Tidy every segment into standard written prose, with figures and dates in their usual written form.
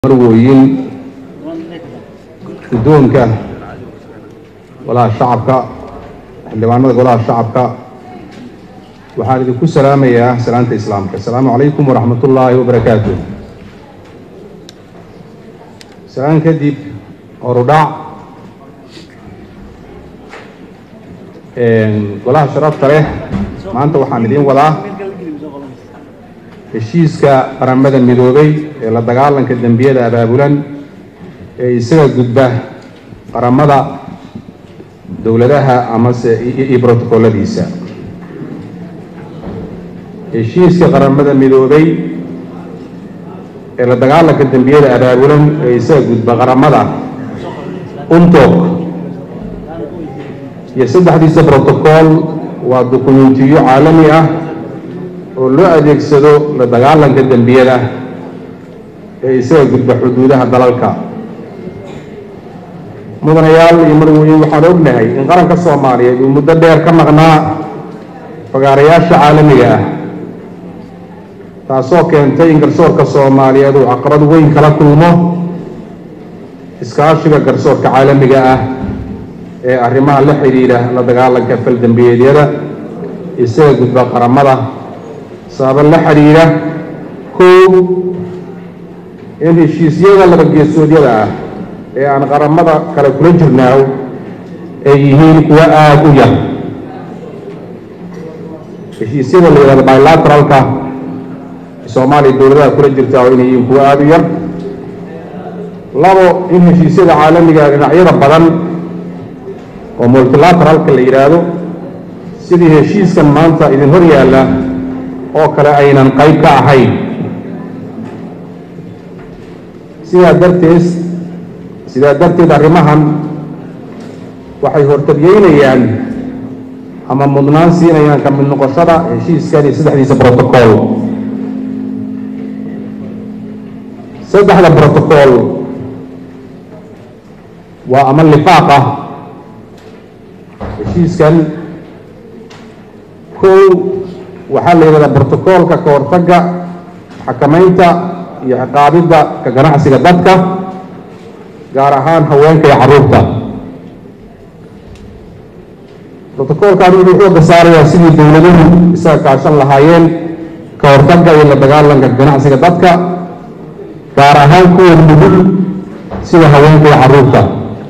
marwooyin guddoonka golaha shacabka xildhibaanada golaha shacabka waxaan idinku salaamayaa salaanta islaamka. Assalaamu calaykum waraxmatullaahi wabarakaatuh. salaan kadib horudhac golaha sharafta leh maanta waxaan idiin wadaa heshiiska qaramada midoobay ee la dagaalanka dambiyada abaabulan ee isaga gudba qaramada dowladaha amase iyo brotokooladiisa. heshiiska qaramada midoobay ee la dagaalanka dambiyada abaabulan ee isaga gudba qaramada UNTOC iyo saddexdiisa brotokool waa dukumentiyo caalami ah oo loo adeegsado la dagaalanka dambiyada ee isaga gudba xuduudaha dalalka. mudanayaal iyo marwooyin waxaan ognahay in qaranka Soomaaliyeed uu muddo dheer ka maqnaa fagaarayaasha caalamiga ah, taasoo keentay in garsoorka Soomaaliyeed uu caqabad weyn kala kulmo iskaashiga garsoorka caalamiga ah ee arrimaha la xiriira la dagaalanka faldambiyeedyada isaga gudba qaramada sabab la xiriira kow in heshiisyada laba geesoodyada ah ee aan qaramada kale kula jirnaaw ay yihiin kuwa aad u yar. heshiisyada la yidhahdo bilateralka Soomaaliya dowladaha kula jirtaa inay yihiin kuwa aad u yar. labo in heshiisyada caalamiga dhinacyada badan oo multilateralka la yidhaahdo sidii heshiiskan maanta idin hor yaalla oo kale aynan qayb ka ahayn. sidaa darteed arrimahan waxay hortabyeynayaan ama mudnaan siinayaan ka mid noqoshada heshiiskan iyo saddexdiisa brotokool. saddexda brotokool waa ama lifaaq ah heshiiskan. kow waxaa la yidhahdaa brotokoolka ka hortagga xakamaynta iyo ciqaabidda ka ganacsiga dadka gaar ahaan haweenka iyo carruurta. brotokoolkan wuxuu xoogga saarayaa sidii dowladuhu isaga kaashan lahaayeen ka hortagga iyo la dagaalanka ganacsiga dadka gaar ahaan kuwa nugul sida haweenka iyo carruurta.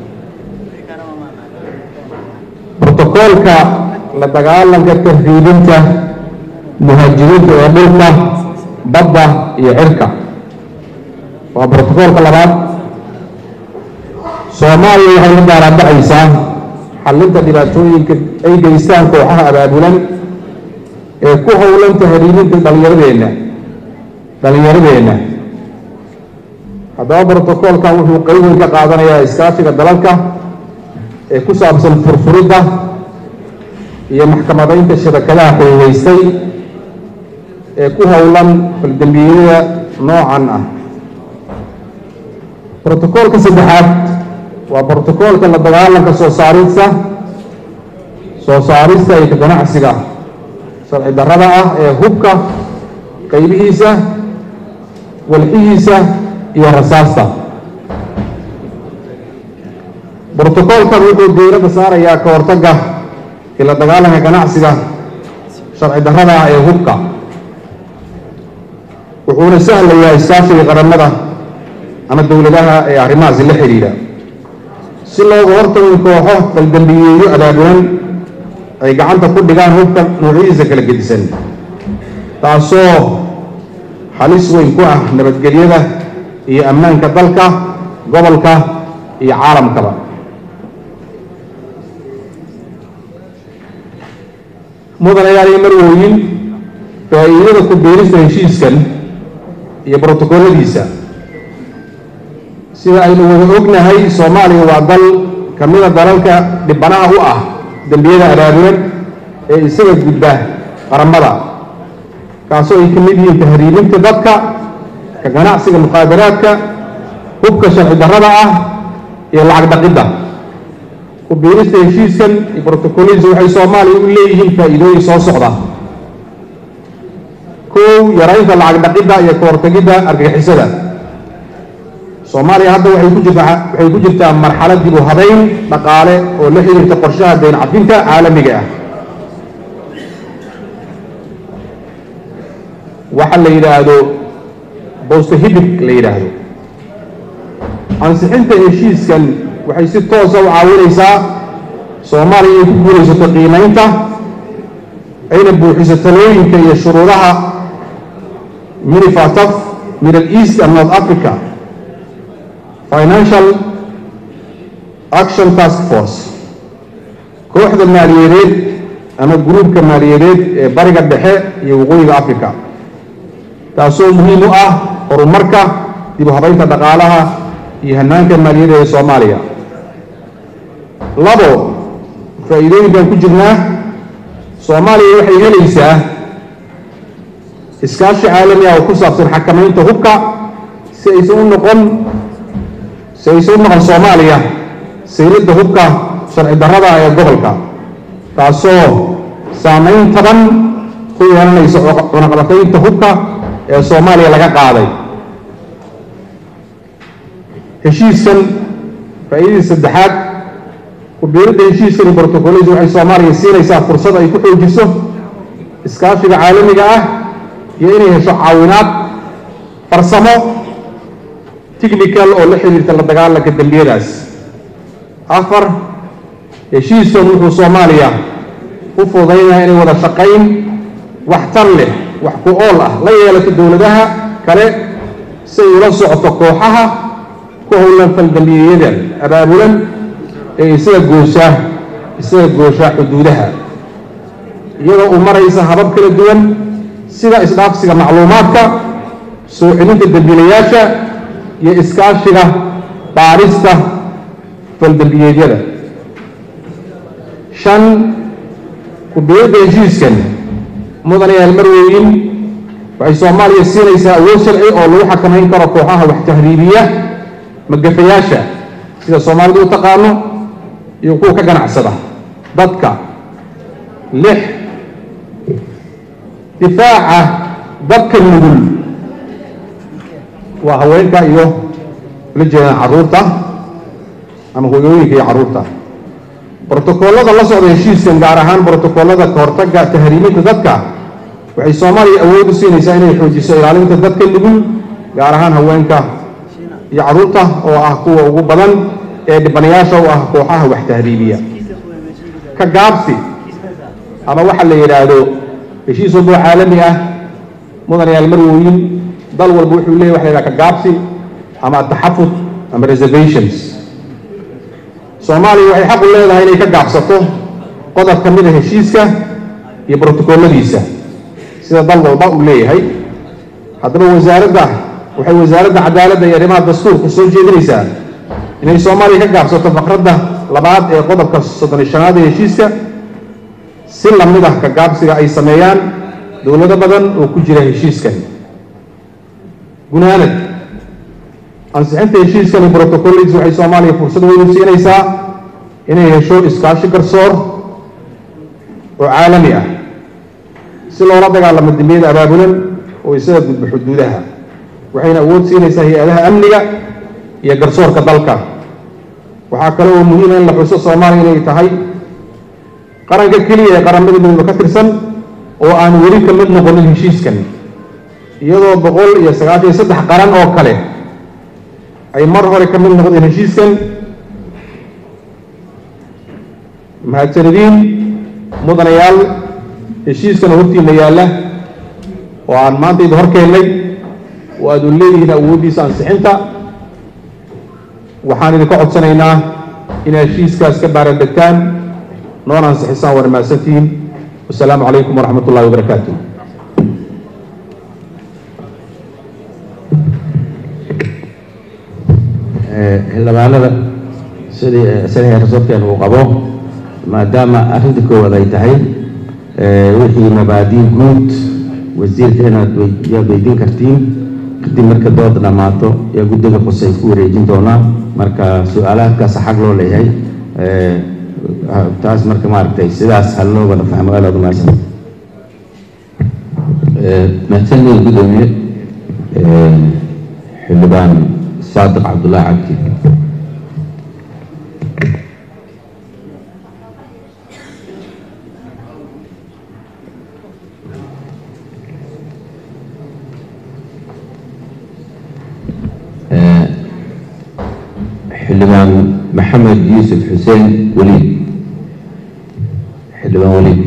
brotokoolka la dagaalanka tahriibinta muhaajiriinta ee dhulka badda iyo cirka waa brotokoolka labaad. Soomaaliya waxay la daaraadacaysaa xallinta dhibaatooyinka ay geystaan kooxaha abaabulan ee ku howlan tahriibinta dhallinyaradeenna. haddaba brotokoolkan wuxuu qayb weyn ka qaadanayaa iskaashiga dalalka ee ku saabsan furfuridda iyo maxkamadaynta shabakadaha xoogeystay ee ku howlan faldambiyada noocan ah. brotokoolka saddexaad waa brotokoolka la dagaalanka soo saarista iyo ka ganacsiga sharci darrada ah ee hubka qaybihiisa walxihiisa iyo rasaasta. brotokoolkan wuxuu diiradda saarayaa ka hortagga iyo la dagaalanka ganacsiga sharci darrada ah ee hubka, wuxuuna sahlayaa iskaashiga qaramada ama dowladaha ee arrimahaasi la xiriira si looga hortago in kooxo faldambiyeeyo abaabulan ay gacanta ku dhigaan hubka noocyadiisa kala gedisan, taasoo halis weyn ku ah nabadgelyada iyo ammaanka dalka, gobolka iyo caalamkaba. mudanayaal iyo marwooyin, faa'iidada ku biirista heshiiskan iyo brotokooladiisa sida aynu wada ognahay, Soomaaliya waa dal ka mida dalalka dhibanaha u ah dambiyada abaabulan ee isaga gudba qaramada, kaasoo ay ka mid yihiin tahriibinta dadka, ka ganacsiga mukhaadaraadka, hubka sharci darrada ah iyo lacag dhaqidda. ku biirista heshiiskan iyo brotokooladiisa waxay Soomaaliya u leeyihiin faa'iidooyin soo socda. kow yaraynta lacag dhaqidda iyo ka hortagidda argagixisada. Soomaaliya hadda waxay ku jirtaa marxalad dib u habeyn dhaqaale oo la xiriirta qorshaha deyn cafinta caalamiga ah. waxa la yiraahdo post-hibik la yiraahdo ansixinta heshiiskan waxay si toos ah u caawinaysaa Soomaaliya inay ku guulaysato qiimaynta ayna buuxiso talooyinka iyo shuruudaha MINIFATF Middle East and North Africa Financial Action Task Force kooxda maaliyadeed ama gruubka maaliyadeed ee bariga dhexe iyo waqooyiga Afrika taasoo muhiim u ah horumarka dib u habaynta dhaqaalaha iyo hanaanka maaliyadeed ee Soomaaliya. labo faa'iidooyinkan ku jirnaa Soomaaliya waxay helaysaa iskaashi caalami ah oo ku saabsan xakamaynta hubka si aysan u noqon Soomaaliya sayidda hubka sharci darrada ee gobolka taasoo saameyn taban ku yeelanaysa cunaqabataynta hubka ee Soomaaliya laga qaaday. heshiiskan faa'iidada saddexaad ku biirida heshiiskan iyo borotokoolada waxay Soomaaliya siinaysaa fursad ay ku xoojiso iskaashiga caalamiga ah iyo inay hesho caawinaad farsamo technical oo la xiriirta la dagaalanka dambiyadaas. afar heshiiskan wuxuu Soomaaliya u fududeynayaa inay wada shaqayn waxtar leh wax ku ool ah la yeelato dowladaha kale si ay ula socoto kooxaha ku howlan faldambiyada abaabulan ee isaga goosha xuduudaha iyadoo u maraysa habab kala duwan sida isdhaafsiga macluumaadka soo celinta dambiilayaasha iyo iskaashiga baarista faldambiyada. shan ku biirida heshiiskan mudanayaal marweyn waxay Soomaaliya siinaysaa awood sharci oo lagu xakamayn karo kooxaha wax tahriibiya magafayaasha sida Soomaalidu u taqaano iyo kuwa ka ganacsada dadka. lix difaaca dadka nugul waa haweenka iyo la jeedaan carruurta ama hooyooyinka iyo carruurta. borotokoolada la socda heshiiskan gaar ahaan borotokoolada ka hortagga tahriiminta dadka waxay Soomaaliya awood u siinaysaa inay xoojiso ilaalinta dadka nugul gaar ahaan haweenka iyo carruurta oo ah kuwa ugu badan ee dhibanayaasha u ah kooxaha wax tahriibiya. ka gaabsi ama waxa la yiraahdo heshiis walba caalami ah mudanayaal marweyn dal walba wuxuu leeyahay wax la yiraahdo ka gaabsi ama taxafud ama reservations. Soomaaliya waxay xaq u leedahay inay ka gaabsato qodob ka mid ah heshiiska iyo borotokooladiisa sida dal walba uu leeyahay. haddaba waxay wasaaradda cadaaladda iyo arrimaha dastuurka soo jeedinaysaa inay Soomaaliya ka gaabsato faqradda labaad ee qodobka 35 ee heshiiska si la mid ah ka gaabsiga ay sameeyaan dowlado badan oo ku jira heshiiskan. gunaanad ansixinta heshiiskan iyo borotokooladiisa waxay Soomaaliya fursad weyn u siinaysaa inay hesho iskaashi garsoor oo caalami ah si loola dagaalamo dambiyada abaabulan oo isaga gudba xuduudaha waxayna awood siinaysaa hay'adaha amniga iyo garsoorka dalka. waxaa kale oo muhiim ah in la xuso Soomaaliya inay tahay qaranka keliya ee qaramada midoobay ka tirsan oo aan weli ka mid noqonin heshiiskan iyadoo 193 qaran oo kale ay mar hore ka mid noqdeen heshiiskan. mahadsanidin mudanayaal heshiiskan hortiina yaalla oo aan maanta idin hor keennay oo aad u leeyihiin awooddiisa ansixinta waxaan idinka codsanaynaa inaad heshiiskaas ka baarandegtaan noona ansixisaan waana mahadsantihiin. wasalaamu calaykum waraxmat ullahi wabarakaatuh. xildhibaanada sidii rasuulkeen uu qabo maadaama arrinta koowaad ay tahay wixii mabaadii guud wasiirka inaad weydiin kartiin kadib marka dood dhamaato ee guddiga qusay ku wareejin doonaa marka su'aalaadkaas xaq loo leeyahay taas marka maaragtay sidaas hal loo wada fahmo aad umaasan mahadsanid gudoomiye xildhibaan صادق عبد الله عبدي. حلمان محمد يوسف حسين وليد. حلمان وليد.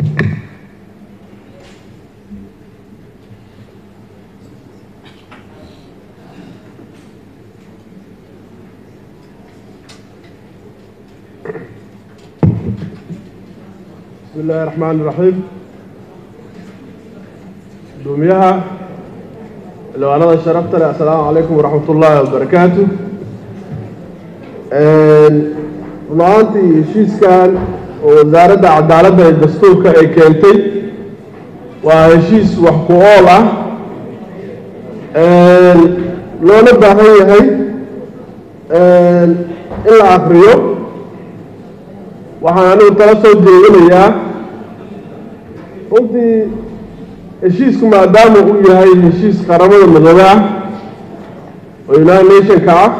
بسم الله الرحمن الرحيم. دوميها لو أنا شرفت السلام عليكم ورحمة الله وبركاته. runtii heshiiskan oo wasaaradda cadaaladda ee dastuurka ay keentay waa heshiis wax ku ool ah loona baahan yahay in la akhriyo. waxaan anigu tala soo jeedinayaa runtii heshiisku maadaama uu yahay heshiis qaramada midoobe ah oo United Nationka ah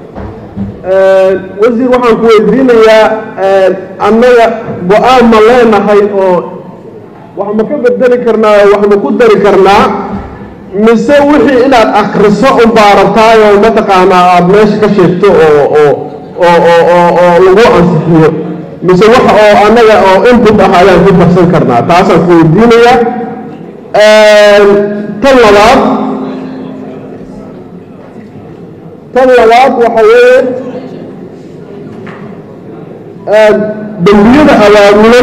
wasiir waxaan ku weydiinayaa annaga go-aan ma leenahay oo wax ma ka bedeli karnaa oo wax ma ku dari karnaa mise wixii inaad akhriso un baarataay oo mataqaanaa aada meesha ka sheegto oo lagu ansixiyo mise wax oo annaga oo input ah ayaan ku darsan karnaa taasaan ku weydiinayaa. tan labaad waxa weeye dambiyada abaabulan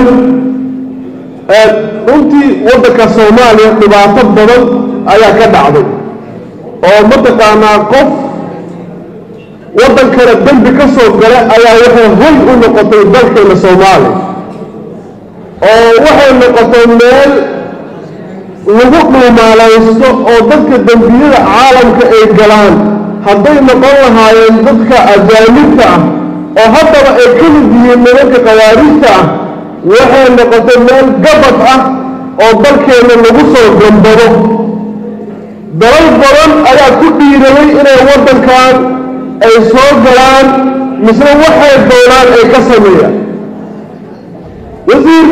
runtii waddanka Soomaaliya dhibaato badan ayaa ka dhacday oo mataqaanaa qof waddan kale dambi ka soo gala ayaa waxay hoy u noqotay dalkeena Soomaaliya oo waxay noqotay meel lagu dhuumaalaysto oo dadka dambiyada caalamka ay galaan hadday noqon lahaayeen dadka ajaanibta ah oo haddaba ay ka mid yihiin nimanka khawaarijta ah waxay noqotay meel gabad ah oo dalkeena lagu soo gambado. dalal badan ayaa ku dhiiraday inay waddankan ay soo galaan misle waxay doonaan ay ka sameeyaan. wasiir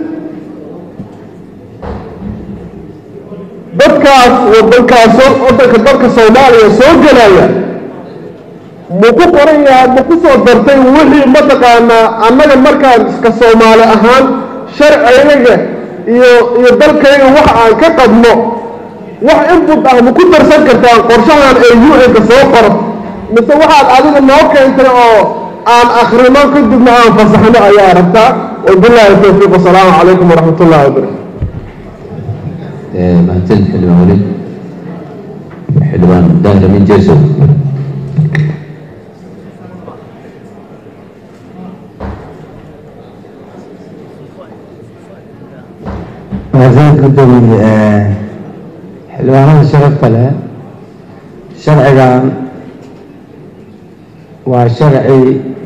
waddanka dalka Soomaaliya soo galaya ma ku qoran yahay ma ku soo dartay wixii mataqaanaa annaga markaan iska Soomaali ahaan sharciyaga iyo dalkayga wax aan ka qabno wax input ah ma ku darsan kartaan qorshahan ee UN-ka soo qoro mise waxaad adiga noo keentay oo aan akhrino kadibna aan fasaxno ayaa rabtaa. wabilaahi tawfiiq wasalaamu calaykum waraxmatullaahi wabarakaatu. mahadsan xildhibaan weliid. xildhibaan daahir min jeesow. mahadsan gudoomiye xildhibaanada sharafta leh sharcigan waa sharci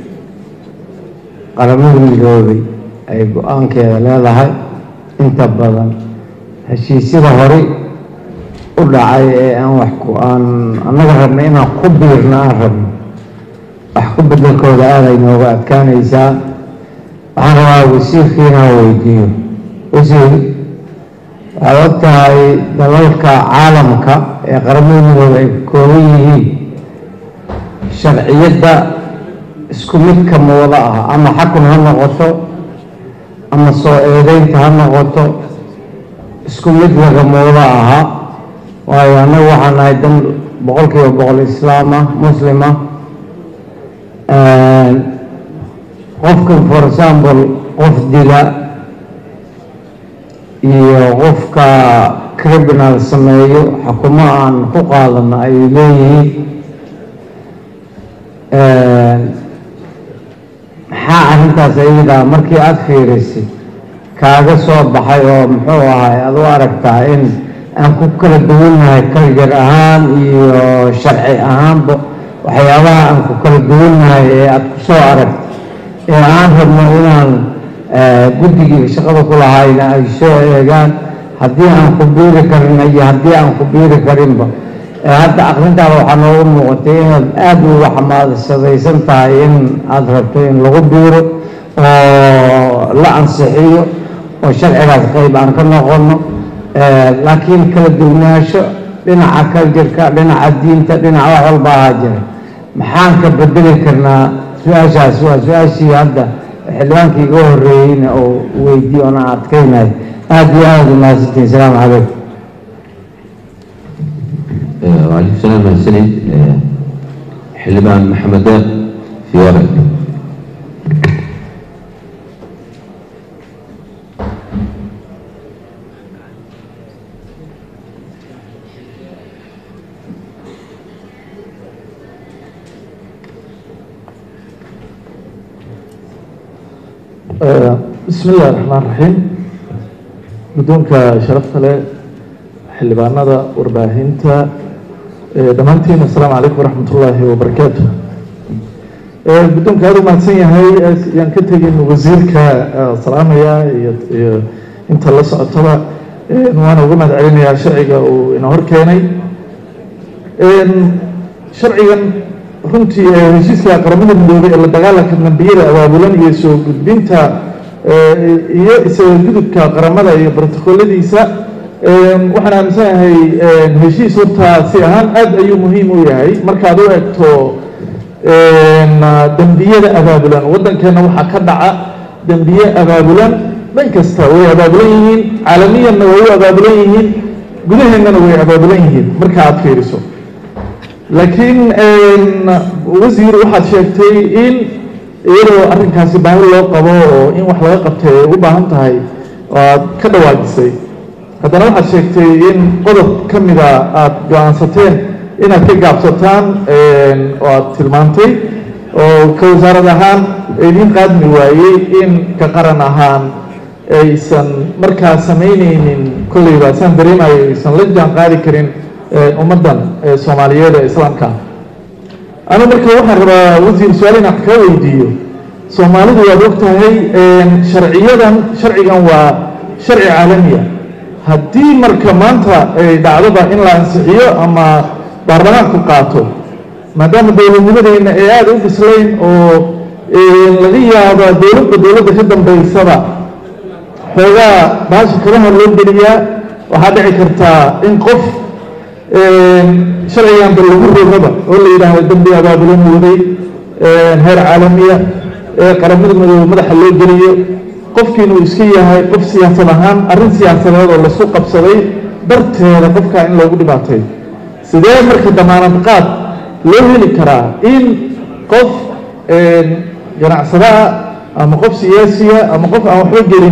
qaramada midoobay ay go-aankeeda leedahay. inta badan heshiisyada horey u dhacay ee aan annaga rabna inaan ku biirna aan rabno wax ku bedelkooda aaday nooga adkaanaysaa. waxaan rabaa wasiirkii inaan weydiiyo wasiir waxaad og tahay dalalka caalamka ee qaramada midoobe ay ka kooban yihiin sharciyadda isku midka ma wada ah ama xakun ha noqoto ama soo eedeynta ha noqoto isku mid lagama wada aha. waayo annaga waxaan nahay dan 100% islaam ah muslim ah. qofkan for example qof dila iyo qofka criminal sameeyo xukumo aan ku qaadano ay leeyihiin. maxaa arrintaas ayada markii aada fiirisay kaaga soo baxay oo muxuu ahay aad u aragtaa in aan ku kala duwannahay kaljar ahaan iyo sharci ahaanba waxyaabaha aan ku kala duwannahay ee aada ku soo aragtay ee aan rabno inaan guddigii shaqada ku lahayna ay soo eegaan haddii aan ku biiri karin iyo haddii aan ku biiri karinba hadda aqrintaada waxaa noogu muuqatay inaad aada uga xamaasadaysan tahay in aada rabto in lagu biiro oo la ansixiyo oo sharcigaas qayb aan ka noqono laakiin kala duwanaansho dhinaca kaljarka dhinaca diinta dhinaca wax walba ahaa jira maxaan ka bedeli karnaa su-aashaas waa su-aashii hadda xildhibaankii iga horreeyeyna oo weydiiyo ona adkaynayo aada iyo aada umahadsantiin asalaamu calaykum وعليكم السلام ورحمة الله حلبان محمد في ورق بسم الله الرحمن الرحيم بدونك شرفت له حلبانada warbaahinta dhammaantiin assalaamu calaykum waraxmatullaahi wabarakaatu guddoonka aada u mahadsan yahay yaan ka tegin wasiirka salaamaya iyo inta la socotaba waana uga mahad celinayaa sharciga uu ina hor keenay sharcigan runtii heshiiska qaramada midoobay ee la dagaalanka dambiyada abaabulan iyo soo gudbinta iyo isaga gudubka qaramada iyo brotokooladiisa waxaan aaminsanahay heshiis horta si ahaan aad ayuu muhiim u yahay markaad u egto dembiyada abaabulan waddankeena waxaa ka dhaca dembiye abaabulan dhan kasta way abaabulan yihiin caalamiyanna way u abaabulan yihiin gudaheennana way abaabulan yihiin marka aad fiiriso laakiin wasiir waxaad sheegtay in iyadoo arrinkaasi baahi loo qabo oo in wax laga qabtay ay u baahan tahay oo aad ka dhawaajisay haddana waxaad sheegtay in qodob ka mida aada go-aansateen inaad ka gaabsataan oo aada tilmaantay oo ka wasaarad ahaan idiin qaadmi waayey in ka qaran ahaan aysan markaa samaynaynin kolleyba saan dareemayo aysan la jaan qaadi karin ummaddan soomaaliyeed ee islaamka anu marka waxaan rabaa wasiir su-aal inaan kaa weydiiyo soomaalidu waad og tahay sharcigan waa sharci caalamiya haddii marka maanta ay dhacdoba in la ansixiyo ama baarlamaanku qaato maadaama dowladnimadeenna ay aada u bislayn oo laga yaaba dowladda ka dambaysaba xoogaa baasha kala hor loo geliyaa waxaa dhici kartaa in qof sharciganba lagu rogaba oo la yidhaahdo dembi abaabulan waday heer caalamiya qaramada midoobe madaxa loo geliyo qofkiin uu iska yahay qof siyaasad ahaan arrin siyaasadeed oo laisku qabsaday darteeda qofkaa in loogu dhibaatay sidee marka damaanad qaad loo heli karaa in qof ganacsadaha ama qof siyaasiya ama qof aan waxba gelin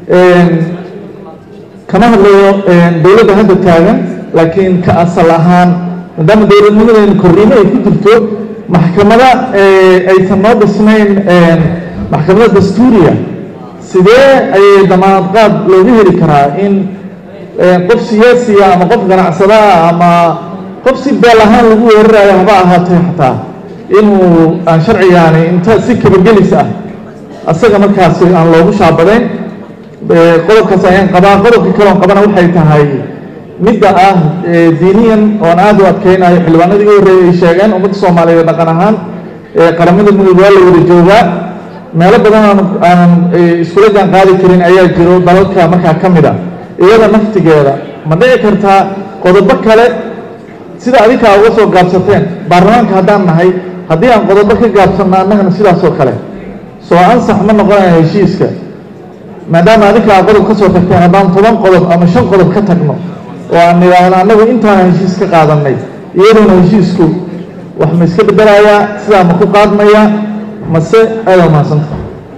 kama hadlayo dowladda hadda taagan laakiin ka asal ahaan maadaama dowladnimadeena korriimo ay ku jirto maxkamada aysan noo dhisnayn maxkamada dastuuriya sidee ayay damaanad qaad looga heli karaa in qof siyaasiya ama qof ganacsadaha ama qof si beel ahaan lagu weerarayo haba ahaatee xataa inuu aan sharcigaani inta si kabagelis ah asaga markaasi aan loogu shaabadayn qodobkaas ayaan qabaa qodobka kaleon qabana waxay tahay midda ah diiniyan oon aada u adkeynayo xildhibaanadii ugu horreeyay ay sheegeen ummadda soomaaliyeed dhaqan ahaan qaramada midoobe waa la wada joogaa meelo badan aanan iskula jaan qaadi karin ayaa jiro dalalka markaa ka mid a iyada naftigeeda ma dhici kartaa qodobo kale sida adinkaa uga soo gaabsateen baarlamaanka haddaan nahay haddii aan qodobo ka gaabsanno annagana sidaasoo kale soo ansax ma noqonaya heshiiska maadaama adinkaa qodob ka soo tagteen haddaan 10 qodob ama 5 qodob ka tagno oo aan nidhaahno annagu intaan heshiis ka qaadanay iyadoona heshiisku wax ma iska bedelayaa sidaa ma ku qaadmaya mase aada umahadsanta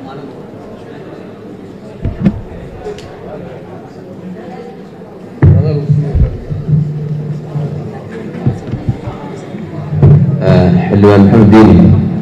xildhibaan maxamed diini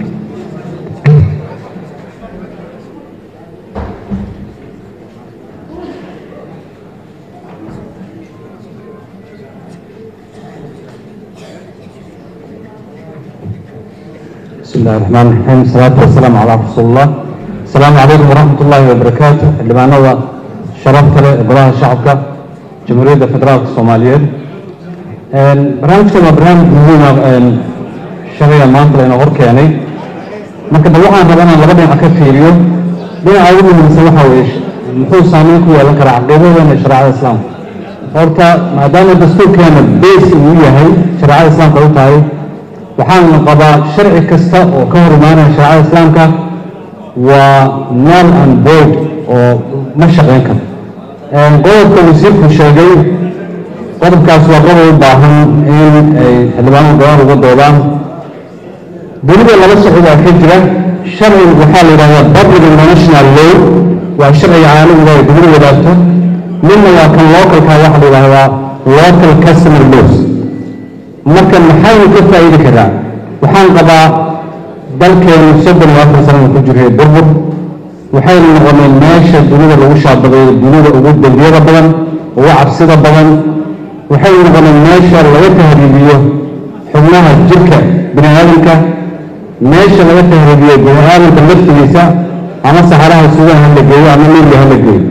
بسم الله الرحمن الرحيم الصلاة والسلام على رسول الله السلام عليكم ورحمة الله وبركاته xildhibaanada sharafta leh ee golaha shacabka jamhuuriyadda federaalka soomaaliyeed barnaamijkan waa barnaamij muhiim ah shalay maanta la inoo horkeenay marka bal waxaan rabaa inaan laba dhinac ka fiiriyo dhinaca ugu muhiimsan waxa weeye muxuu saameyn ku yeelan karaa caqiidadeena shareecada islaamka horta maadaama dastuurkeena base uu yahay shareecada islaamka u tahay waxaanu qabaa sharci kasta oo ka hor imaanaya shareecada islaamka waa null and void oo ma shaqeyn karo qodobka wasiirku sheegay qodobkaas waa qodob u baahan in ay xildhibaanada gobol uga doodaan dunida laba socdaa ka jira sharci waxaa la yidhahdaa public international law waa sharciga caalamiga ay dunidu wadaagto midna waa kan localka waxaa la yidhahdaa local customer laws marka maxaynu ka faa'iidi karaa waxaan qabaa dalkeenu 34 sano ku jiray burbur waxaynu noqonay meesha dunida lagu shaabadayo dunida ugu dambiyada badan ugu cabsida badan waxaynu noqonay meesha laga tahriibiyo xubnaha jirka bini'aadamka meesha laga tahriibiyo bini'aadamka laftigiisa ama saxaraha suugaha la geeyo ama liibiya la geeyo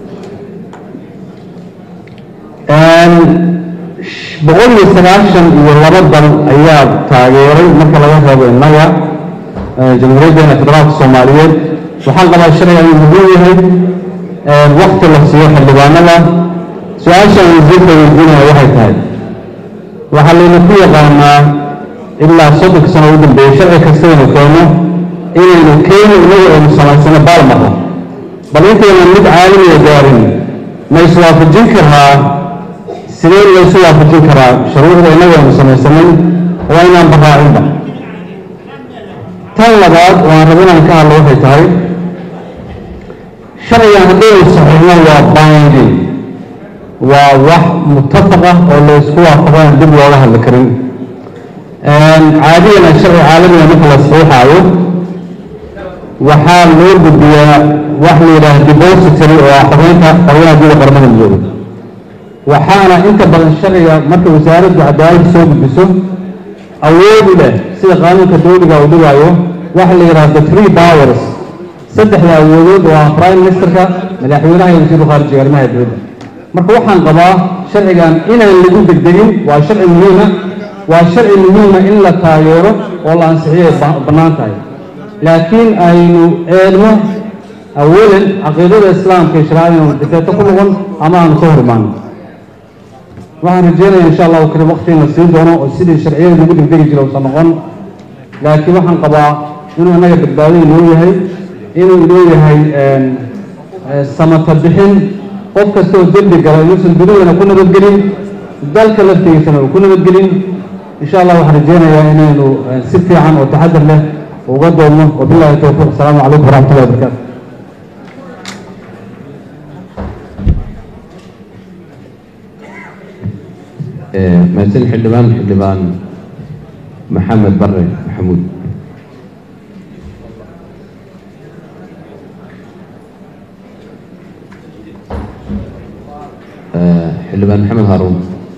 boqol iyo sagaashan iyo laba dal ayaa taageeray marka laga reebo innaga jamhuuriyaddeena federaalka soomaaliyeed waxaan qabaa sharciga inuu muhiim yahay waqti la siiyo xildhibaanada su-aashan wasiirka weydiinaya waxay tahay waxaa layna ku yaqaanaa ilaa 30 sano u dambeeyey sharci kasta inuu keeno inaynu keeno inaga aynu samaysano baalmaha bal intayna mid caalamiga gaarin ma iswaafajin karaa sidee la isu waafajin karaa shuruucda inaga aynu samaysanay waa inaan baraacinba tan labaad waan rabo inaan ka hadlo waxay tahay sharcigan haddii ay saxiixno waa binding waa wax mutafaq ah oo la isku waafaqo aan dib looga hadli karin caadiyana sharci caalamiga marka la saxiixaayo waxaa loo gudbiyaa wax la yidhaahdo depository oo ah xubinta qowlaha guud ee qaramada midoobay waxaana inta badan sharciga marka wasaaraddu cadaaladda soo gudbiso awood u leh sida qaanuunka dowliga uu dhigaayo waxa la yidhaahdo three powers saddexda awoodood oo ah prime ministerka madaxweynaha iyo wasiirka khaarijiga arrimaha dowladda marka waxaan qabaa sharcigan inaan lagu degdegin waa sharci muhiima waa sharci muhiima in la taageero oo la ansixiyo bannaan tahay laakiin aynu eegno awalan caqiidada islaamka iyo shareecada inuu difeeto ku noqon ama aanu ka hor imaano waxaan rajeynayaa insha allahu karim waqti in la siin doono oo sidii sharciyada lagu degdegi jira uusan noqon laakiin waxaan qabaa inuu innaga badbaado inoo yahay inuu inoo yahay samata bixin qof kasta oo dembi gala inuusan dunidana ku nabadgelin dalka laftigiisana uu ku nabadgelin insha allah waxaan rajeynayaa inaynu si fiican oo taxadar leh uga doonno wabillahi tawfiiq asalaamu calaykum waraxmatullahi wabarakaatu mahadsan xildhibaan maxamed bare maxamuud xildhibaan maxamed haaruun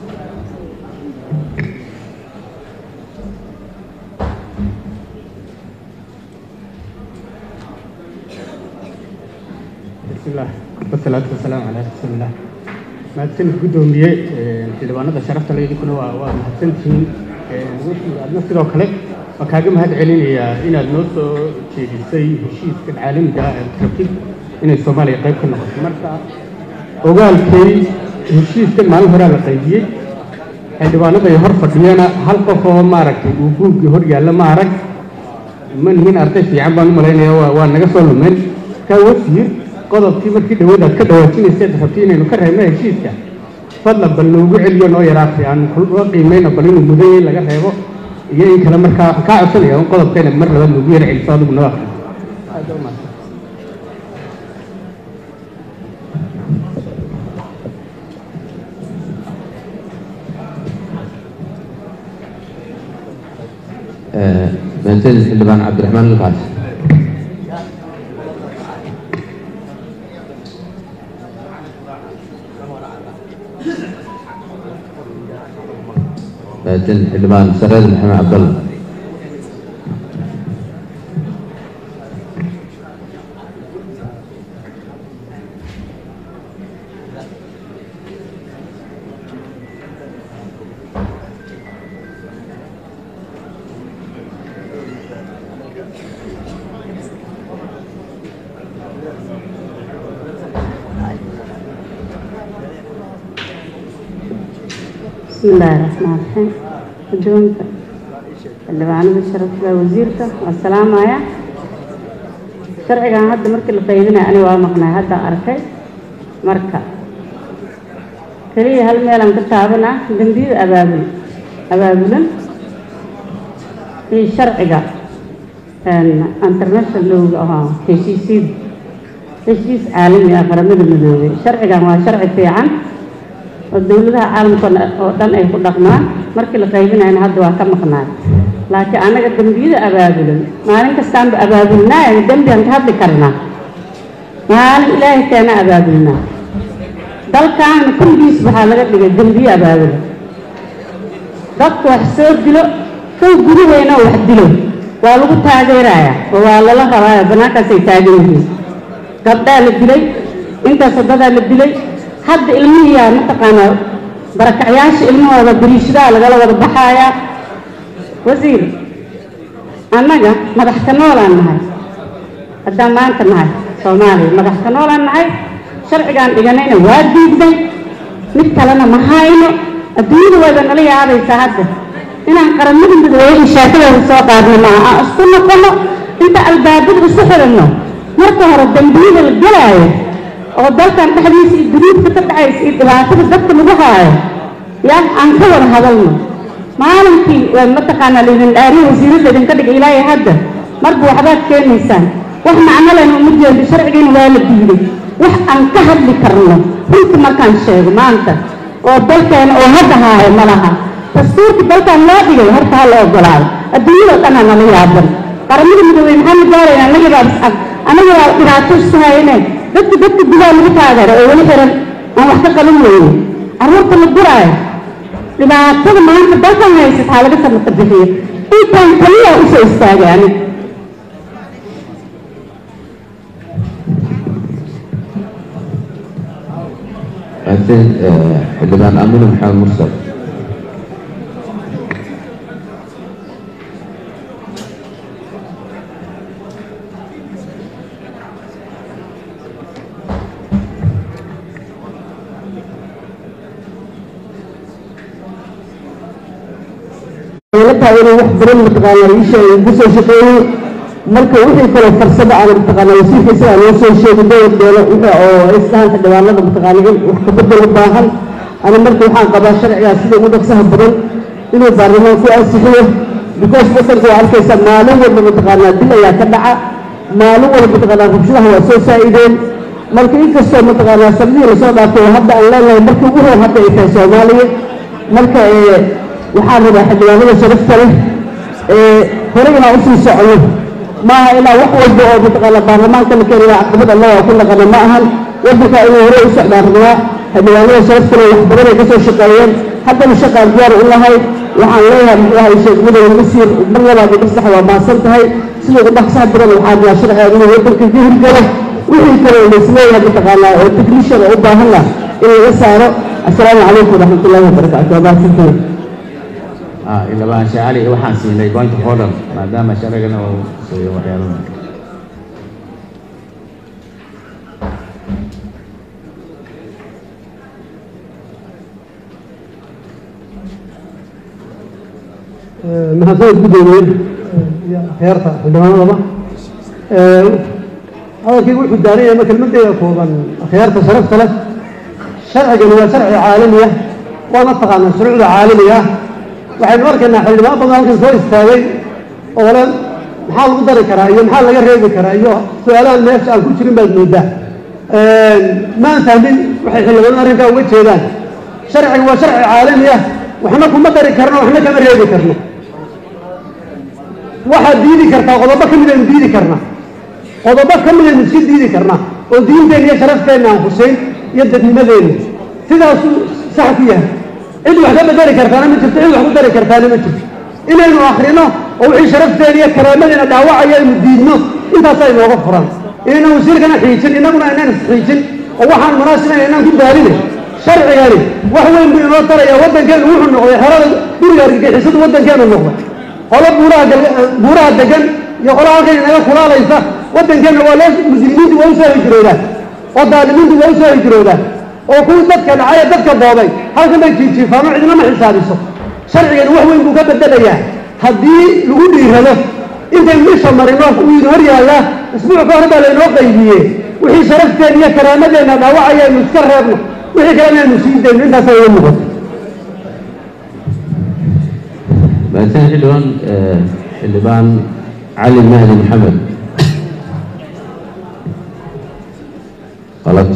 bismillah wasalaatu wasalaamu calaa rasuulillah mahadsanid guddoomiye xildhibaanada sharafta le idinkuna waa mahadsantihiin aadna sidoo kale waan kaaga mahad celinayaa inaad noo soo jeedisay heshiiskan caalamiga ah aad rabtid inay soomaaliya qayb ka noqoto marka ogaalkay heshiiskan maalin horaa la qaybiyey xildhibaanada ay hor fadhiyana hal qof oo maaragtay uu buuggii hor yaalla ma arag ma nihin arday fiican baan u malaynaya waa naga soo lumeen kaa wasiir qodobkii markii dhawaad aad ka dhawaajinayseed rabtay inaynu ka reebno heshiiska fadlan bal noogu celiyo noo yaraatay aan uga qiimayno bal inuu mudan yahay laga reebo iyo in kale markaa waxaan kaa codsanaya in qodobkayna mar labaad noogu yar celiso adigu noo akriyo mahadsan xildhibaan cabdiraxmaan alkaas mahadsan xildhibaan sareed maxamed cabdalla بسم الله الرحمن الرحيم. الجونك اللي معنا بالشرف وزيرته والسلام عليكم. شرعي كان هذا مركز القيدنا أنا وامقنا هذا أركي مركز. كلي هالميلان كتابنا جنديد أبابل في شرعي كان انترناشونال هشيس عالمي أقرب من المدوي شرعي كان شرعي في عن الدولة عالم كان أي خدقنا مركز القيدنا أنا هذا وكم مقنع لكن أنا جنديد أبابل ما أنا كستان أبابلنا يعني جندي أنت هذا كرنا ما أنا إلهي كان أبابلنا دل كان كل يصبح على قد جندي أبابل ضبط وحساب دلو كل جري هنا واحد دلو والله تاجرايا والله لا خلاص بناك سيتاجرني قبل الدلي أنت صدق الدلي حد علمية متقنة بركعياش علمه ولا بريش ده ولا ولا بحايا وزير أنا جا ما بحكنا ولا نهاي قدام ما أنت نهاي صومالي ما بحكنا ولا نهاي شرع كان إجانينا وادي جدا نتكلمنا مهاينه الدين ولا نلي هذا يساعد هنا قررنا بدوي الشاكل والسوق قارنا معه أصلنا كله أنت الباب بالسحر إنه مركه الدنبيل الجلاية وضل كان تحديث الجديد كتب عايز إدراك بالضبط مجهاي يا أنكر هذا المو ما لنتي متقنا للآري وزير الذين كدق إلهي هذا مربو حبات كان إنسان وإحنا عملنا مدير بشرع جين والد ديني وإحنا كهر لكرنا كنت ما كان شيء ما أنت وضل كان وهذا هاي ملها تصير كبل كان لا بيجي هرتها لا جلال الدنيا كان أنا لا يعبر كرمي من محمد جاري أنا جاب أنا جاب إراتوس سهينة دت الدنيا اللي بتاعها أولي كرم أنا وقت قالوا لي أروح الجراي لما كل ما أنت بل كان هاي ستحالة بس متبهير إيه كان كلها وش استاجي يعني حلبان أمين محمد مرسل inuu wax badan mataqaanaa ugu soo shaqeeyay marka wixii kale farsamo aan mataqaanaa wasiirka isaga loo soo sheegay dowladda wixii oo islaanta dhibaanada mataqaanaa wax ka bedel u baahan ana marka waxaan qabaa sharciga sida ugu dhaqsaha badan inuu baarlamaanku ansixiyo because wadanka waa arkaysa maalin walba mataqaanaa dil ayaa ka dhaca maalin walba mataqaanaa rabshadaha waa soo saaideen marka inkastoo mataqaanaa sabdii lasoo dhaafay hadda aan leenahay markii ugu hor hadda ay tahay Soomaaliya marka waxaan rabaa xildhibaanada sharafta leh hore inaan usii socono maaha ilaa wax walba oo mataqaanaa baarlamaanka la keenaya caqabad allah waa ku naqana ma ahan wadanka inuu hore u socdaan rabaa xildhibaanada sharafta leh wax badan ay ka soo shaqeeyeen haddana shaqaan diyaar u lahay waxaan leeyahay muxuu ahay sheekh mudane masiir mar labaad iyo sax waa maasan tahay sida ugu dhaqsaha badan waxaa jiraa sharciga inuu wadanka ka hirgalo wixii kale oo isleeyahay mataqaanaa oo technician u baahan lah in laga saaro assalaamu calaykum waraxmatullaahi wabarakaatu waa mahadsantihiin إلا بان شعالي وحان سيني بوينت هولر ما دام شرقنا وسوي وحيالنا mahadsanid gudoomiye heerta xildhibaanadaba hadalkii wuxuu daaraya ma kelmadeeda kooban heerta sharafta leh sharcigani waa sharci caalami ah waana taqaanaa shuruucda caalamiga ah waxaynu arkaynaa xildhibaan badan halkan soo istaagay oo le maxaa lagu dari karaa iyo maxaa laga reebi karaa iyo su-aalahan meesha aan ku jirin baad moodaa maan fahmin waxay xildhibaanada arrinkaa uga jeedaan sharcigu waa sharci caalami ah waxna kuma dari karno waxna kama reebi karno waxaad diidi kartaa qodobo ka mid aynu diidi karnaa qodobo ka mid aynu iska diidi karnaa oo diinteenna iyo sharafteenna aan huseyn iyo dadnimadeenna sidaasuu sax ku yahay cid wax ka bedeli kartaana ma jirto cid wax ku dari kartaana ma jirto inaynu akhrino oo wixii sharafteena iyo karaamadeenna dhaawacaya aynu diidno intaas ay nooga furan inaynan wasiirkana xiijin innaguna aynaan isxiijin oo waxaan munaasibnayn aynaan ku daarine sharcigani wax weyn buu inoo taraya waddankeenu wuxuu noqday xerada guriga argagixisadu waddankeenu noqday qolo buuraha degan iyo qolo halkan inaga kulaalaysa waddankeenna waa loo muslimiintu waa u soo hijroodaan oo daalimiintu waa u soo hijroodaan oo kuwii dadka dhacay dadka booday halkan bay jiijiifaan oo cidina ma xisaabiso sharcigan wax weyn buu ka bedelayaa haddii lagu dhiirado intaynu isha marino uu hor yaallaa isbuuc ka hor baa laynoo qaybiyey wixii sharafteen iyo karaamadeenna dhaawacayaynu iska reebno wixii kalena aynu sii dayno intaasaa iga muuqato بعدين حلبان علي المهدي محمد غلط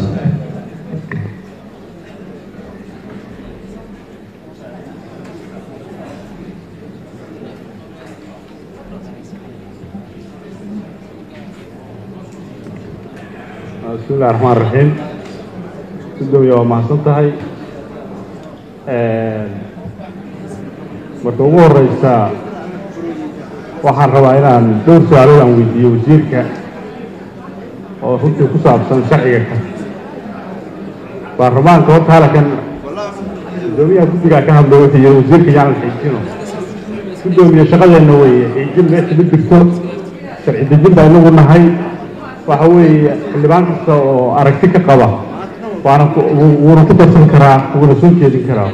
بسم الله الرحمن الرحيم سيدو يوم محسنتهي marka ugu horeysa waxaan rabaa inaan dhowr su'aalood aan weydiiyo wasiirka oo runtii ku saabsan sharciga ka baarlamaanka horta halkan gudoomiyaha guddiga ka hadlay wuxuu yiri wasiirka yaan xiijino gudoomiye shaqadeena weeye xiijin meesha ma jirto sharci dejin baa inagu nahay waxa weeye xildhibaan kasta oo aragti ka qaba wuuna ku darsan karaa wuuna soo jeedin karaa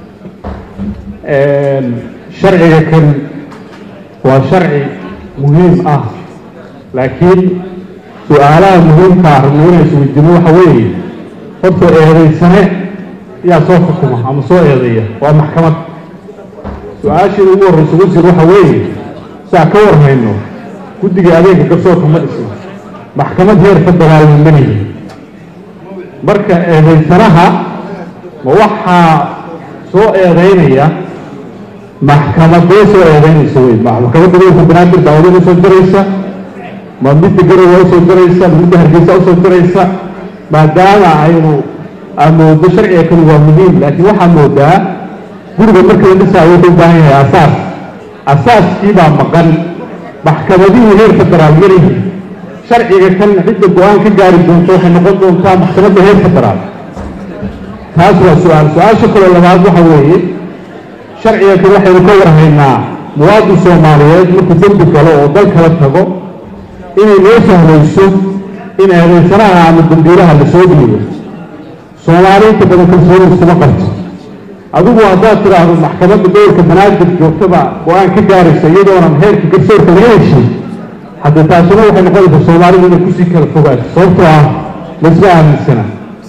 sharciga kan waa sharci muhiim ah laakiin su'aalaha muhiimka ah inay isweydiino waxa weeye horta eedaysane yaa soo xukuma ama soo eedeeya waa maxkamad su-aashii ugu horreysa wasiir waxa weeye saa ka warhayno guddiga adeega garsoorka ma dhisno maxkamad heer federaalna ma lihi marka eedaysanaha ma waxaa soo eedeynaya maxkamadee soo eedeynaysa wey maxkamadda gobolka banaadir daawada usoo diraysa ma midda garowa usoo diraysa ma midda hargeysa usoo diraysa maadaama aynu amoodo sharciga kan waa muhiim laakiin waxaa moodaa guriga marka la dhisaayo wuxuu u baahan yahay asaaskii baa maqan maxkamadihii heer federaal yarihi sharciga kan cidda go-aan ka gaari doonto waxay noqon doontaa maxkamadda heer federaal taas waa su-aasha kaloo labaad waxa weeye sharciga kan waxaynu ka warhaynaa muwaadin soomaaliyeed markuu dembi galo oo dal kala tago inay noo sahlayso in eedaysanaha ama dambiilaha la soo dhiibo soomaali inta badan kalsooni iskuma qabto adigu haddaad tidhaahdo maxkamadda gobolka banaadir joogtaba go-aan ka gaaraysa iyadoonan heerka garsoorka laga heshin haddii taasina waxay noqonaysaa soomaalidu inay kusii kala fogaato sababtoo ah laisma aaminsana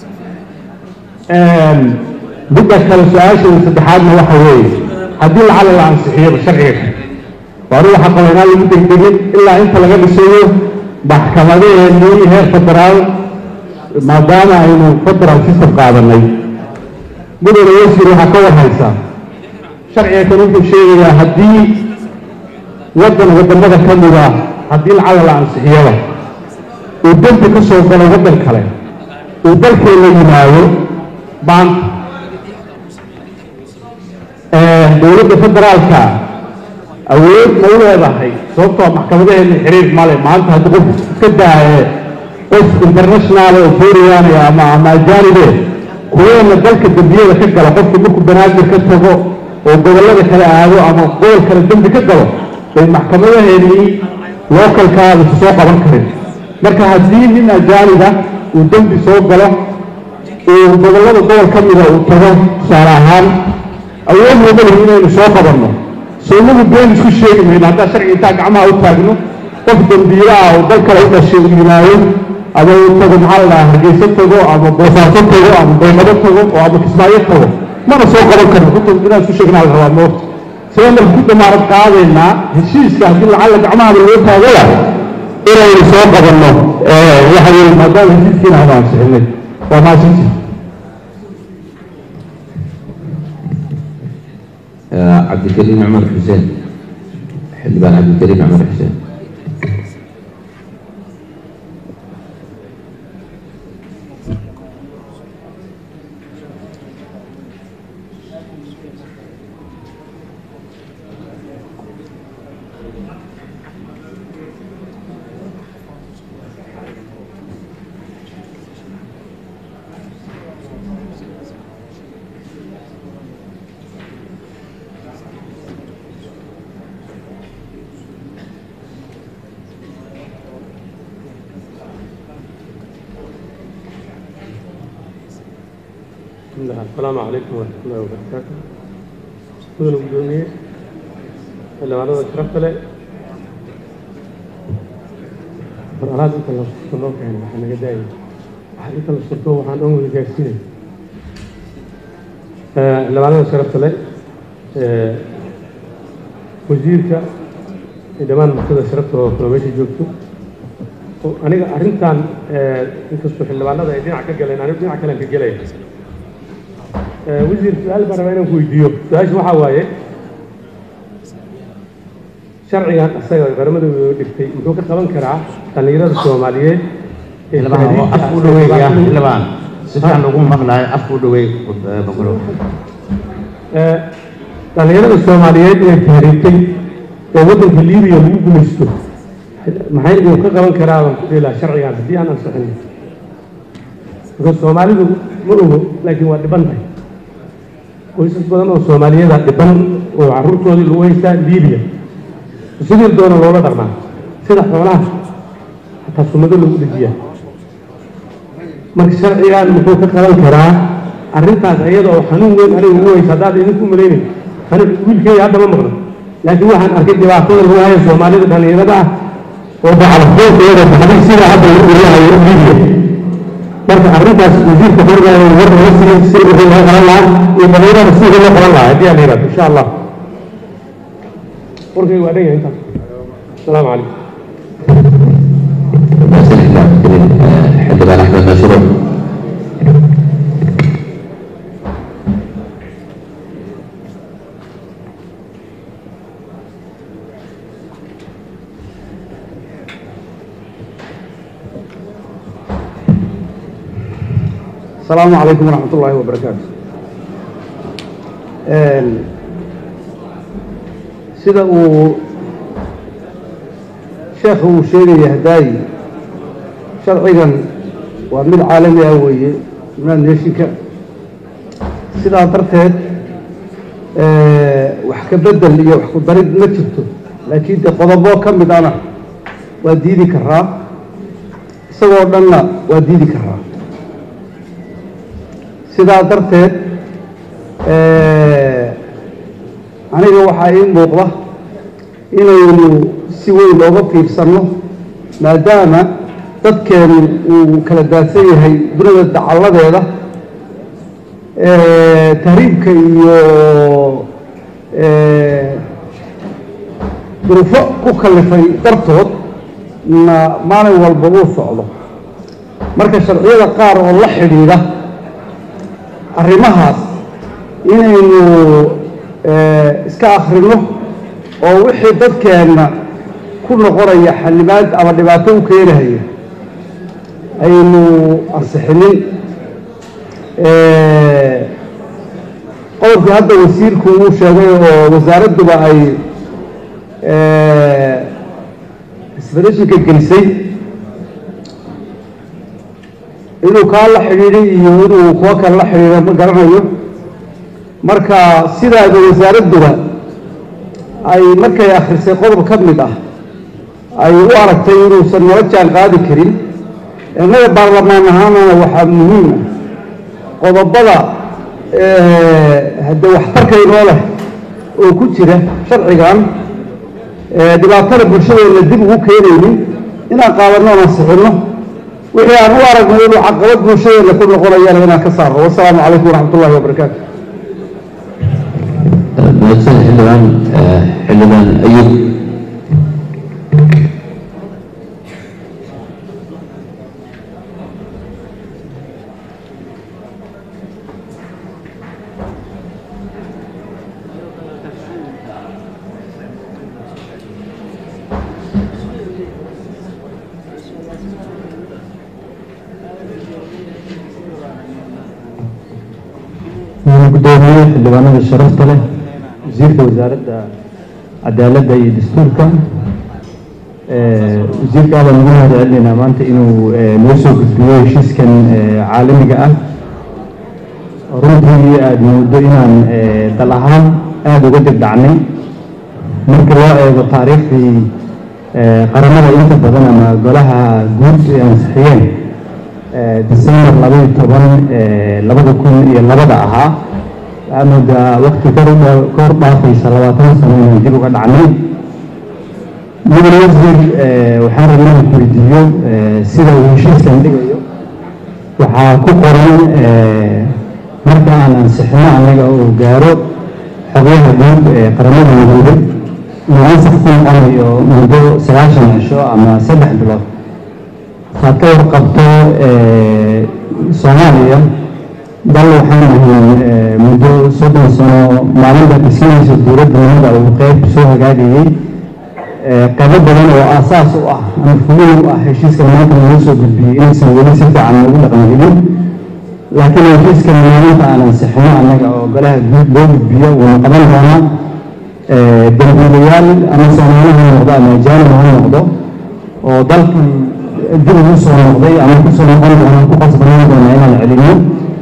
midda kale su-aashada saddexaadna waxa weeye haddii lacala la ansixiyaba sharciga waanu waxa qabanaa lagu degdegin ilaa inta laga dhisayo maxkamadaheenii heer federaal maadaama aynu federal system qaadanay mudane wasiir waxaa ka warhaysaa sharciga kan wuxuu sheegayaa haddii wadamada ka mida haddii lacala la ansixiyaba uu dembi ka soo galo waddan kale uu dalkeena yimaado maanta dowladda federaalka awood ma u leedahay sababtoo maxkamadaheena xiriir male maanta haddii qof iska daaye qof international oo fooriyaanaya ama ajaanibe kuweena dalka dembiyada ka gala qofka markuu banaadir ka tago oo gobollada kale aado ama gobol kale dembi ka galo bay maxkamadaheenii lookalkaada soo qaban karin marka haddii nin ajaaniba uu dembi soo galo uu gobollada gobol ka mida uu tago tusaale ahaan awood wada lihi inaynu soo qabanno soomagu been isku sheegi mayno haddaa sharci intaa gacmaha u taagno qof dambiila ah oo dal kale u dhashay u yimaado ama uu tago maxaa la dhahaa hargeysa tago ama boosaaso tago ama baymado tago oo ama kismaayo tago mana soo qaban karno runta inaan isku sheegnaa la rabaa moogta sidee marka ku damaarad qaadaynaa heshiiska haddii lacala gacmahaba loo taagaya inaynu soo qabanno waxa weeye maadaama heshiiskiina aan ansixinay waa maasinti عبد الكريم عمر حسين حلبان عبد الكريم عمر حسين السلام عليكم ورحمة الله وبركاته. كل مجموعة اللي معنا شرفت له. فرأيت أنت لو صرتوا يعني إحنا جداي. حقيقة لو صرتوا وحن أمور جالسين. اللي معنا شرفت له. وزيرك إذا ما نقصد شرفته في وجه جوته. أنا أرنتان أنت الصبح اللي معنا ده يدين عكا جلنا أنا يدين عكا لين كجلاي. وزير سؤال بربعنا كويديو سؤال شو حوايه شرعيا أصير برمده دكتي ممكن كمان كرا تنيرة الصومالية لبان أفضل ويا لبان سجان لقوم مغنى أفضل ويا بقوله تنيرة الصومالية تهريبتي ووضع في ليبيا مو مستو محل ممكن كمان كرا لا شرعيا بدي أنا أصحني الصومالي مو لكن وادي بنتي qoysas badan oo Soomaaliyeed ah dhiban oo carruurtoodii lagu haystaa Liibiya sidii doona loola dhaqmaa sida xoolaha hatta sumado lagu dhijiyaa marka sharcigan muxuu ka qaban karaa arrintaas iyada oo xanuun weyn aniga ugu haysa haddaad idinku malaynay aniga wiilkayga hadda ma maqlo laakiin waxaan arkay dhibaatada lagu hayo Soomaalida dhalinyarada ah oo bacalfoodeeda baxday sida hadda lagu leeyahay Liibiya marka arrintaas wasiirka hormar waraysiga si uu uga qalan lahaa iyo dhalinyarada si uga qalan lahaa hadii aan yiraahdo insha Allah warkay waa dhan yahay السلام عليكم حدثنا أحمد مشروع السلام عليكم ورحمة الله وبركاته. سيدا شيخ وشيخ يهداي شرعيا ومن عالمي أوي من النشيكة سيدا ترتهد وحكى بدل لي وحكى بريد نجبته لكن تقضبوه كم بدانا وديدي كرام سوى لنا وديدي كرام sidaa darteed aniga waxaa ii muuqda inaynu si weyn looga fiirsanno maadaama dadkeenu uu kala daadsan yahay dunida dacalladeeda tahriibka iyo duruufo ku kallifay dartood na maalin walba uu socdo marka sharciyada qaar oo la xidhiidha arrimahaas inaynu iska akhrino oo wixii dadkeenna ku noqonaya xanibaad ama dhibaato u keenahaya aynu ansixinin qodobkii hadda wasiirku uu sheegay oo wasaaradduba ay isbedeshinka gelisay inuu kaa la xidhiidhay iyo inuu kuwa kale la xidhiidho ma garanayo marka sidaada wasaaradduba ay markay akhrisay qodob ka mid ah ay u aragtay inuusan nala jaan qaadi karin innaga baarlamaan ahaanana waxaa muhiim ah qodobada hadde waxtarka inoo leh oo ku jira sharcigan dhibaatada bulshadeena dib ugu keenaynin inaan qaadanno oon ansixinno wixii aan u aragno inuu caqabad bulshadeena ku noqonayana inaan ka saarno wasalaamu calaykum waraxmat ullahi wabarakaatu mahadsan xildhibaan ayub gudoomiye xildhibaanada sharafta leh wasiirka wasaaradda cadaaladda iyo dastuurka wasiirka aad ugu mahad celinaynaa maanta inuu noo soo gudbiyo heshiiskan caalamiga ah runtii aada moodo inaan dal ahaan aada uga degdhacnay marka loo eego taariikhdii qaramada inta badan ama golaha guud ay ansixiyeen December 2012 ahaa amada waqti kor dhaafaysa 20 sano inaan dib uga dhacnay mudane wasiir waxaan rabaa inaan ku weydiiyo sida uu heshiiskan dhigayo waxaa ku qoran marka aan ansixino annaga oo gaaro xogaha guud ee qaramada midoobay inuu ansax ku noqonayo muddo 9 cisho ama 3 bilood waxaad ka warqabto Soomaaliya dal waxaan ahayn muddo 30 sano maalinta dhismihiisa dowladnimada uu qayb soo hagaagayay qaybo badan oo aasaas u ah ama fuliin u ah heshiiska maanta lagu soo gudbiyey inaysan weli si fiican ugu dhaqangelin laakiin heshiiska maalinta aan ansixino annaga oo golaha guud loo gudbiyo wuu qaban doonaa dambiilayaal ama Soomaali ha noqdo ama ajaanib ha noqdo oo dalkan dib ugu soo noqday ama ku soo noqon doona ku qasbanaan doona inaan celino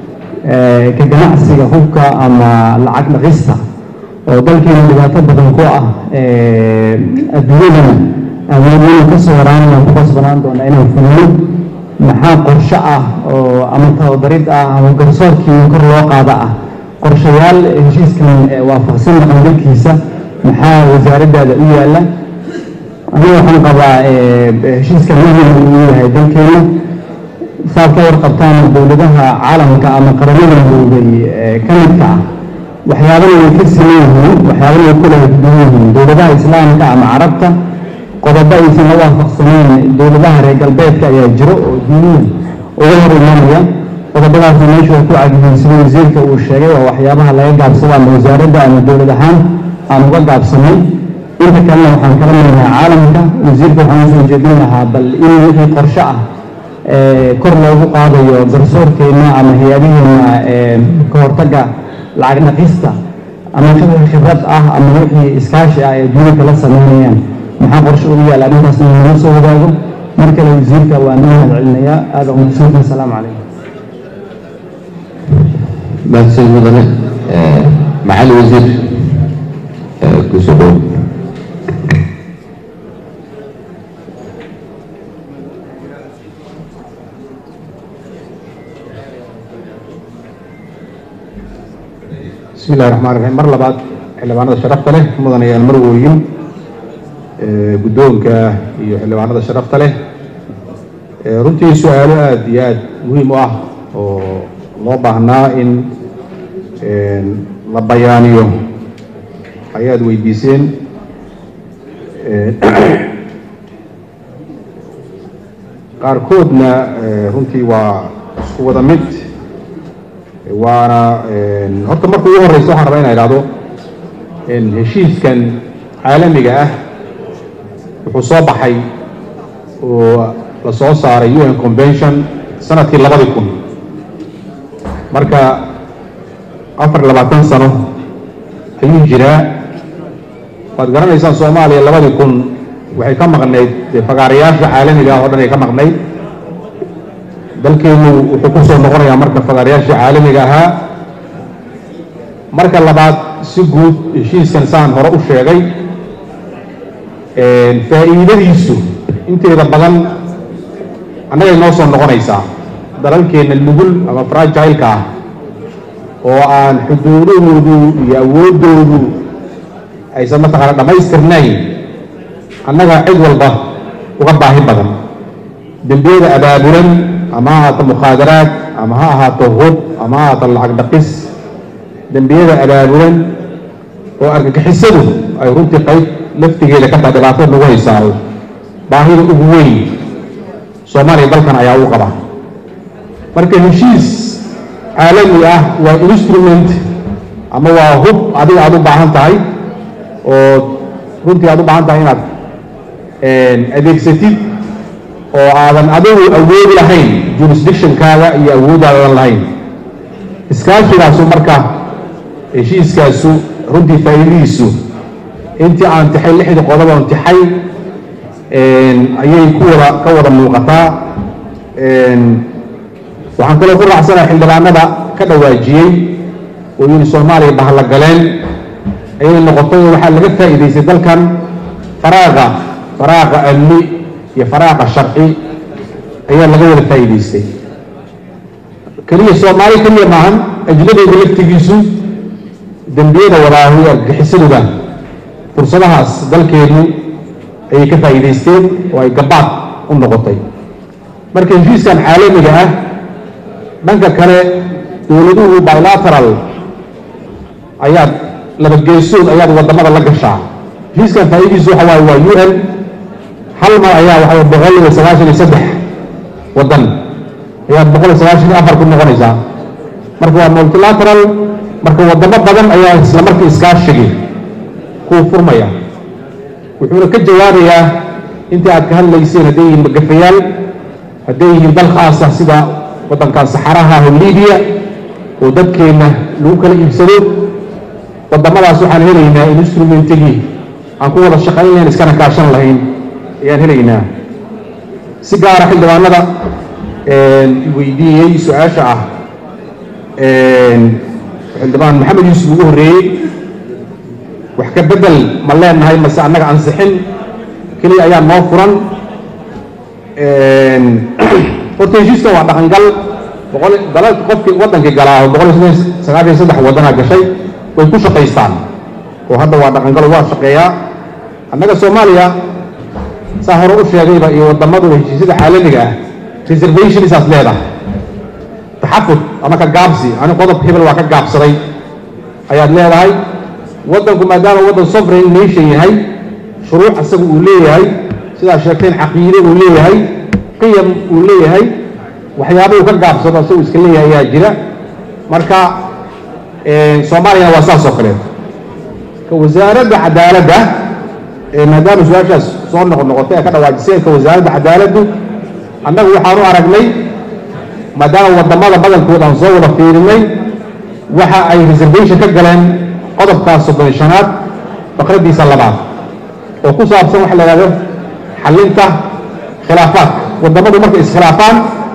ka ganacsiga hubka ama lacag dhaqista oo dalkeena dhibaato badan ku ah adduunyadana awoodina ka soo waraanaya ku qasbanaan doona inaan fulino maxaa qorshe ah oo ama tababarid ah ama garsoorkii kor loo qaada ah qorshayaal heshiiskan waafaqsan dhaqangalkiisa maxaa wasaaraddaada u yaala aniga waxaan qabaa heshiiskan muhiim uu yahay dalkeena saad ka warqabtaan dowladaha caalamka ama qaramada midoobay ka midka ah waxyaabana way ka siman yihiin waxyaabana way kula duwan yihiin dowladaha islaamka ama carabta qodobo aysan la waafaqsanayn dowladaha reer galbeedka ayaa jiro oo diiniyan uga hor imanaya qodobadaasna meesha way ku cadyihiin sida wasiirka uu sheegay waa waxyaabaha laga gaabsado ama wasaaradda ama dowlad ahaan aan uga gaabsanay inta kalena waxaan kala marnayaa caalamka wasiirka waxaan usoo jeedin lahaa bal in wixii qorshe ah kor loogu qaadayo garsoorkeena ama hay-adaheena ka hortagga lacag dhaqista ama khibrad ah ama wixii iskaashi ah ee dunida la sameynayaan maxaa qorshe ugu yaala arrintaasna inuu soo wadaago mar kale wasiirka waan u mahad celinayaa aada umahadsantahay asalaamu calaykum mahadsan mudane macali wasiir kusoo dhow بسم الله الرحمن الرحيم مر لبعض حلوانات شرفت له مدن يا المرويين قدومك حلوانات شرفت له runtii su'aalo aad iyo aad muhiim u ah oo loo baahnaa in la bayaaniyo ayaad weydiiseen qaarkoodna runtii waa isku wada mid waana horta marka ugu horeysa waxaan rabaa inaan idhaahdo heshiiskan caalamiga ah wuxuu soo baxay oo la soo saaray UN Convention sanadkii 2000 marka 24 sano ayuu jiraa waad garanaysaan Soomaaliya 2000 waxay ka maqnayd fagaarayaasha caalamiga ah oo dhan ay ka maqnayd dalkeenu wuxuu ku soo noqonayaa marka fagaarayaasha caalamiga ahaa marka labaad si guud heshiiskan saan hore u sheegay faa'iidadiisu inteeda badan annaga inoo soo noqonaysaa dalalkeena nugul ama fragile-ka ah oo aan xuduudahoodu iyo awooddoodu aysan mataqaana dhammaystirnayn annaga cid walba uga baahi badan dembiyada abaabulan ama ha ahaato mukhaadaraad ama ha ahaato hub ama ha ahaato lacag dhaqis dembiyada abaabulan oo argagixisadu ay runtii qayb laftigeeda ka tahay dhibaatada lagu haysaayo baahida ugu weyn Soomaaliya dalkan ayaa u qaba marka heshiis caalami ah waa instrument ama waa hub adiga aad u baahan tahay oo runtii aad u baahan tahay inaad adeegsatid oo aadan adigu awood lahayn jurisdictionkaaga iyo awoodaadan lahayn iskaashigaasu marka heshiiskaasu runtii faa'iidadiisu intii aan tixay 6 qodob oo tixay ayay ka wada muuqataa waxaan kaloo ku raacsanahay xildhibaanada ka dhawaajiyey oo yiri Soomaaliya bahla galeen ayay noqotay waxaa laga faa'iideystay dalkan faraaqa amni iyo faraaqa sharci ayaa laga wada faa'iideystay keliya Soomaali keliya maahan ajnabiga laftigiisu dambiyada wadaahiya gixisaduga fursadahaas dalkeenu ay ka faa'iideysteen oo ay gabaad u noqotay marka heshiiskan caalamiga ah dhanka kale dowladuhu bilateral ayaad laba geesood ayaad wadamada la gashaa heshiiskan faa'iidadiisu waxa waaye waa UN hal mar ayaa waxa 193 wadan ayaa 194 ku noqonaysaa marka waa multilateral marka wadamo badan ayaa isla markii iskaashiga ku furmaya wuxuuna ka jawaabayaa intii aad ka hadlayseen hadday yihiin magafayaal hadday yihiin dal khaas ah sida wadankan saxaraha oo Liibiya oo dadkeena lagu kala iibsado wadamadaas waxaan helaynaa instrumentigii aan ku wada shaqaynayaan iskana kaashan lahayn ayaan helaynaa si gaar ah xildhibaanada weydiiyey su-aasha ah xildhibaan maxamed yuusuf ugu horreeyey wax ka bedel ma leenahay mase annaga ansixin keliya ayaa noo furan horta heshiiskan waa dhaqangal dalalka qofkii wadankii galaa 193 wadanaa gashay way ku shaqaystaan oo hadda waa dhaqangal waa shaqeeyaa annaga Soomaaliya saa hore u sheegayba iyo wadamadu heshiisyada caalamiga ah reservation isaas leedahay taxafud ama ka gaabsi ani qodob hebel waa ka gaabsaday ayaad leedahay wadanku maadaama wadan sovereign nation yahay shuruuc asagu uu leeyahay sidaa sheegteen caqiide uu leeyahay qiyam uu leeyahay waxyaabo uu ka gaabsado asagu iska leeyahay ayaa jira marka Soomaaliya waa saas oo kale ka wasaaradda cadaaladda maadaama su-aashaas soo noqotay ka dhawaajisay ka wasaaradda cadaaladdu annagu waxaanu aragnay maadaama wadamada badankooda aan soo wada fiirinay waxa ay reservation ka galeen qodobkaas 35aad faqradiisa labaad oo ku saabsan waxa la yiraahdo xalinta khilaafaadka wadamadu markay iskhilaafaan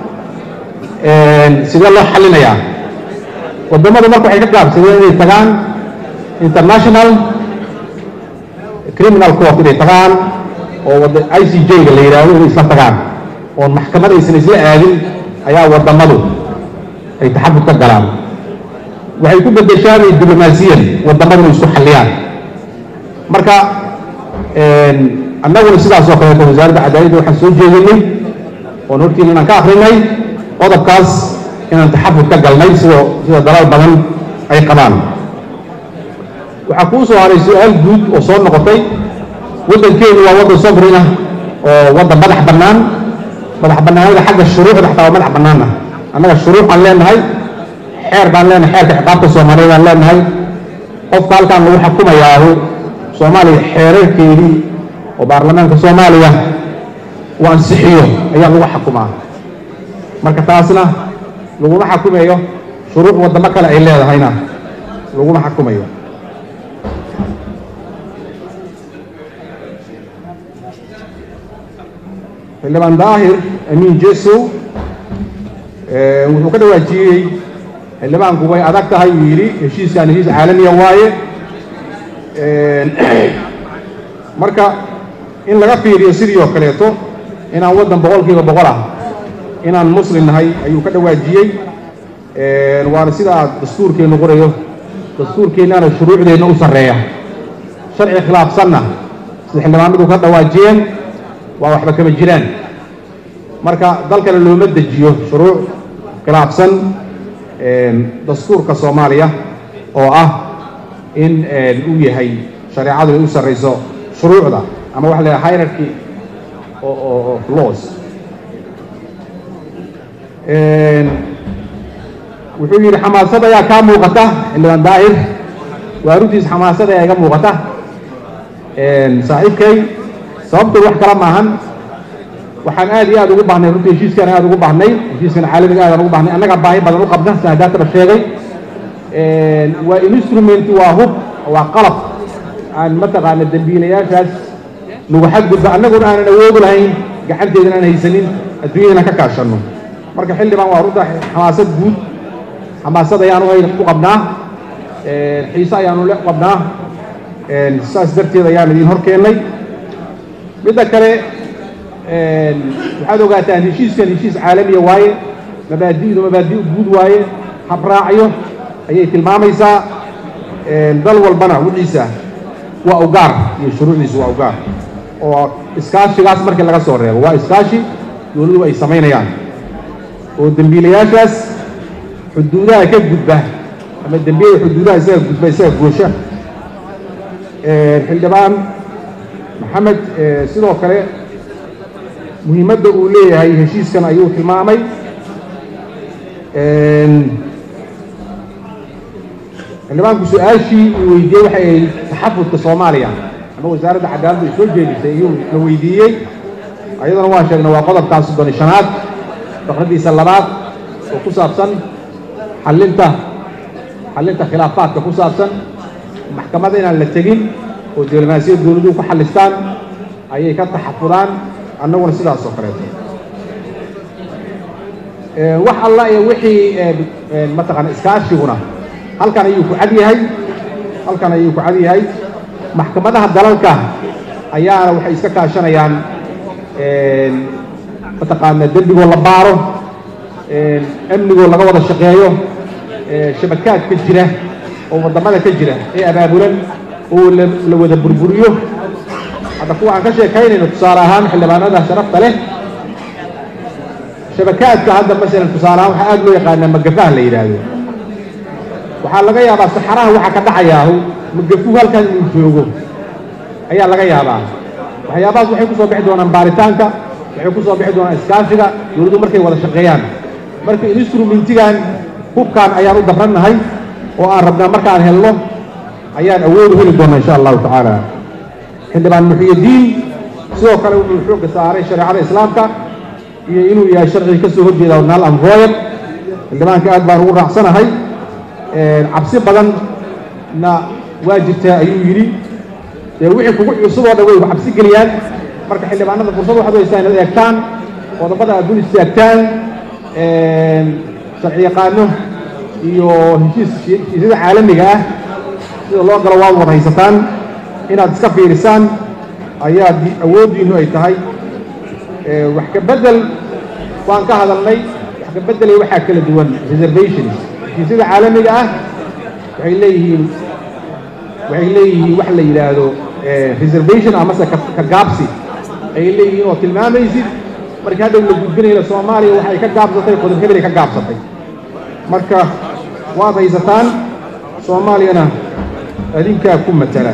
sida loo xalinayaa wadamadu marka waxay ka gaabsadeen inay tagaan international criminal court inay tagaan oo ICJ ga la yiraahdo inay isla tagaan oo maxkamad aysan isla aadin ayaa wadamadu ay taxabud ka galaan waxay ku bedeshaan diblomaasiyan wadamadu isku xaliyaan marka annaguna sidaas oo kale wasaaradda cadaaladda waxaan soo jeedinay oo hortiin inaan ka akhrinay qodobkaas inaan taxabud ka galnay sida dalal badan ay qabaan waxaa kuu soo haray su-aal guud oo soo noqotay waddankeenu waa waddan sovereign ah oo waddan madax bannaan madax bannaanada xagga shuruucda xataa waa madax bannaan ah annaga shuruuc aan leenahay xeer baan leenahay xeerka ciqaabta Soomaaliyeed aan leenahay qofka halkaan lagu xukumayaahu Soomaaliya xeerarkeedii oo baarlamaanka Soomaaliya uu ansixiyo ayaa lagu xukumaa marka taasna laguma xukumayo shuruuc wadamo kale ay leedahayna laguma xukumayo xildhibaan daahir amiin jesow wuxuu ka dhawaajiyey xildhibaanku way adag tahay uu yidhi heshiiskan heshiis caalamiya waaye marka in laga fiiriyo sidii oo kaleeto inaan waddan 100% ah inaan muslim nahay ayuu ka dhawaajiyey waana sida dastuurkeenu qorayo dastuurkeenana shuruucdeena u sareeya sharci khilaafsanna sida xildhibaanadu ka dhawaajiyeen waa waxba kama jiraan marka dalkana looma dejiyo shuruuc khilaafsan dastuurka Soomaaliya oo ah in uu yahay shariicadu ay u sareyso shuruucda ama wax la hierarchy of laws wuxuu yidhi xamaasada ayaa kaa muuqata xildhibaan daahir waa runtiis xamaasada ayaa iga muuqata saaxiibkay sababtu wax kala maahan waxaan aad iyo aad ugu baahnay runtii heshiiskan aad ugu baahnay heshiiskan caalamiga aad ugu baahnay annaga baahi badan u qabna saadaataba sheegay waa instrument waa hub waa qalab aan mataqaana dambiilayaashaas lagu xadgudba annaguna aanan awoodi lahayn gacanteedana aan haysanin adduunyadana ka kaashanno marka xildhibaan waa runta xamaasad guud xamaasad ayaanu ku qabnaa xiise ayaanu le qabnaa saas darteed ayaan idin hor keennay midda kale waxaad ogaataan heshiiskan heshiis caalamiya waaye مبادئ guud waaye habraacyo ayay tilmaamaysaa dal walbana wixiisa waa u gaar iyo shuruucdiisu waa u gaar oo iskaashigaas markii laga soo reebo waa iskaashi dowladuhu ay samaynayaan oo dembiilayaashaas xuduudaha ka gudba ama dembiyada xuduudaha isaga gudba isaga goosha xildhibaan maxamed sidoo kale muhiimadda uu leeyahay heshiiskan ayuu tilmaamay xildhibaanku su-aashii uu weydiiyey waxay ahayd taxafudka soomaaliya ama wasaaradda cadaaladda ay soo jeedisay ayuu la weydiiyey ayadana waan sheegnay waa qodobkaas 15aad faqradiisa 2aad oo ku saabsan xallinta khilaafaadka ku saabsan maxkamadda inaan la tegin oo diblomaasiyadda dowladuhu ku xallistaan ayay ka taxafudaan annaguna sidaas oo kaleeto wax alla iyo wixii mataqaan iskaashiguna halkan ayuu ku cad yahay maxkamadaha dalalka ayaana waxay iska kaashanayaan mataqaana dembigoo la baaro amnigoo laga wada shaqeeyo shabakaadka jira oo waddamada ka jira ee abaabulan oo la wada burburiyo hadda kuwa aan ka sheekaynayno tusaale ahaan xildhibaanada sharafta leh shabakaadka hadda masalan tusaale ahaan waxaa aad loo yaqaanaa magafaha la yidhaahdo waxaa laga yaabaa saxaraha waxaa ka dhacayaahu magafuhu halkan inuu joogo ayaa laga yaabaa waxyaabahaas waxay ku soo bixi doonaan baaritaanka waxay ku soo bixi doonaan iskaashiga dowladdu markay wada shaqeeyaan marka instrumentigan hubkan ayaan u dabrannahay oo aan rabnaa markaan helno ayaan awood u heli doonaa insha allahu tacaala xildhibaan muxyidiin sidoo kale wuxuu xoogga saaray shareecada islaamka iyo inuu yahay sharciga ka soo horjeeda naal anvoyer xildhibaanka aad baan ugu raacsanahay cabsi badanna waa jirtaa ayuu yidhi dee wixii kugu cusub oo dhan way ku cabsi geliyaan marka xildhibaanada fursad waxaad u haystaa inaad eegtaan qodobada aad dul istaagtaan sharci yaqaano iyo heshiisyada caalamiga ah sida loo galo waad wada haysataan inaad iska fiirisaan ayaa awooddiinnu ay tahay wax ka beddel waan ka hadalnay wax ka beddelay waxaa kala duwan reservations heshiisyada caalamiga ah waxay leeyihiin wax la yidhaahdo reservation amase ka gaabsi ay leeyihiin oo tilmaamaysid marka hadhow la gudbinayna soomaaliya waxay ka gaabsatay qodob hebel ay ka gaabsatay marka waad haysataan soomaaliyana adinkaa ku matala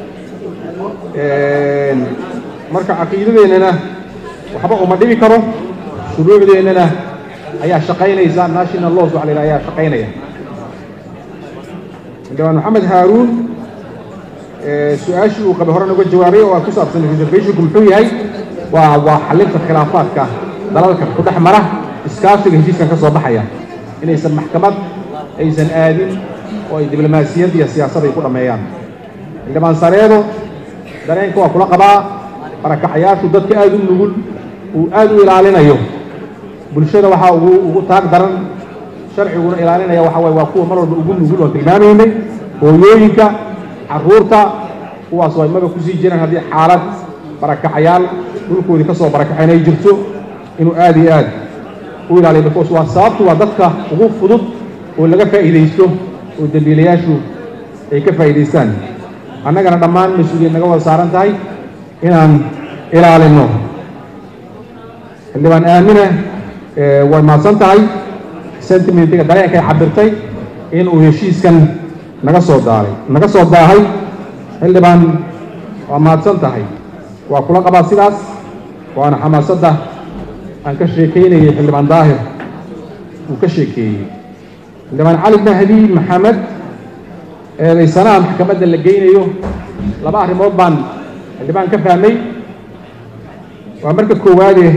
marka caqiidadeennana waxba uma dhibi karo shuruucdeennana ayaa shaqaynaysa national laws waxa la yidhaha ayaa shaqaynaya xildhibaan maxamed haaruun su-aashii uu qabay horena uga jawaabay oo ku saabsan reservationku muxuu yahay waa xallinta khilaafaadka dalalka ku dhex mara iskaashiga heshiiskan ka soo baxaya inaysan maxkamad aysan aadin oo ay diblomaasiyad iyo siyaasad ay ku dhammeeyaan xildhibaan sareedo dareenka waa kula qabaa barakacayaashu dadka aad u nugul uu aad u ilaalinayo bulshada waxaa ugu taag daran sharciguna ilaalinaya waxa waye waa kuwa mar walba ugu nugul oo tilmaamaynay hooyooyinka carruurta kuwaas way maba ku sii jiraan haddii xaalad barakacayaal dhulkoodii ka soo barakaceen ay jirto inuu aad iyo aad u ilaaliyo because waa sababtu waa dadka ugu fudud oo laga faa'iidaysto oo dambiilayaashu ay ka faa'iidaystaan annagana dhammaan mas-uuliyad naga wada saaran tahay inaan ilaalino xildhibaan aamina way mahadsan tahay sentimentiga dareenkay cabirtay inuu heshiiskan naga soo daahay xildhibaan waa mahadsan tahay waa kula qabaa sidaas waana xamaasadda aan ka sheekaynayay xildhibaan daahir uu ka sheekeeyey xildhibaan cali mahdi maxamed eedaysanaha maxkamadda la geynayo laba arrimood baan xildhibaan ka fahmay waa marka koowaade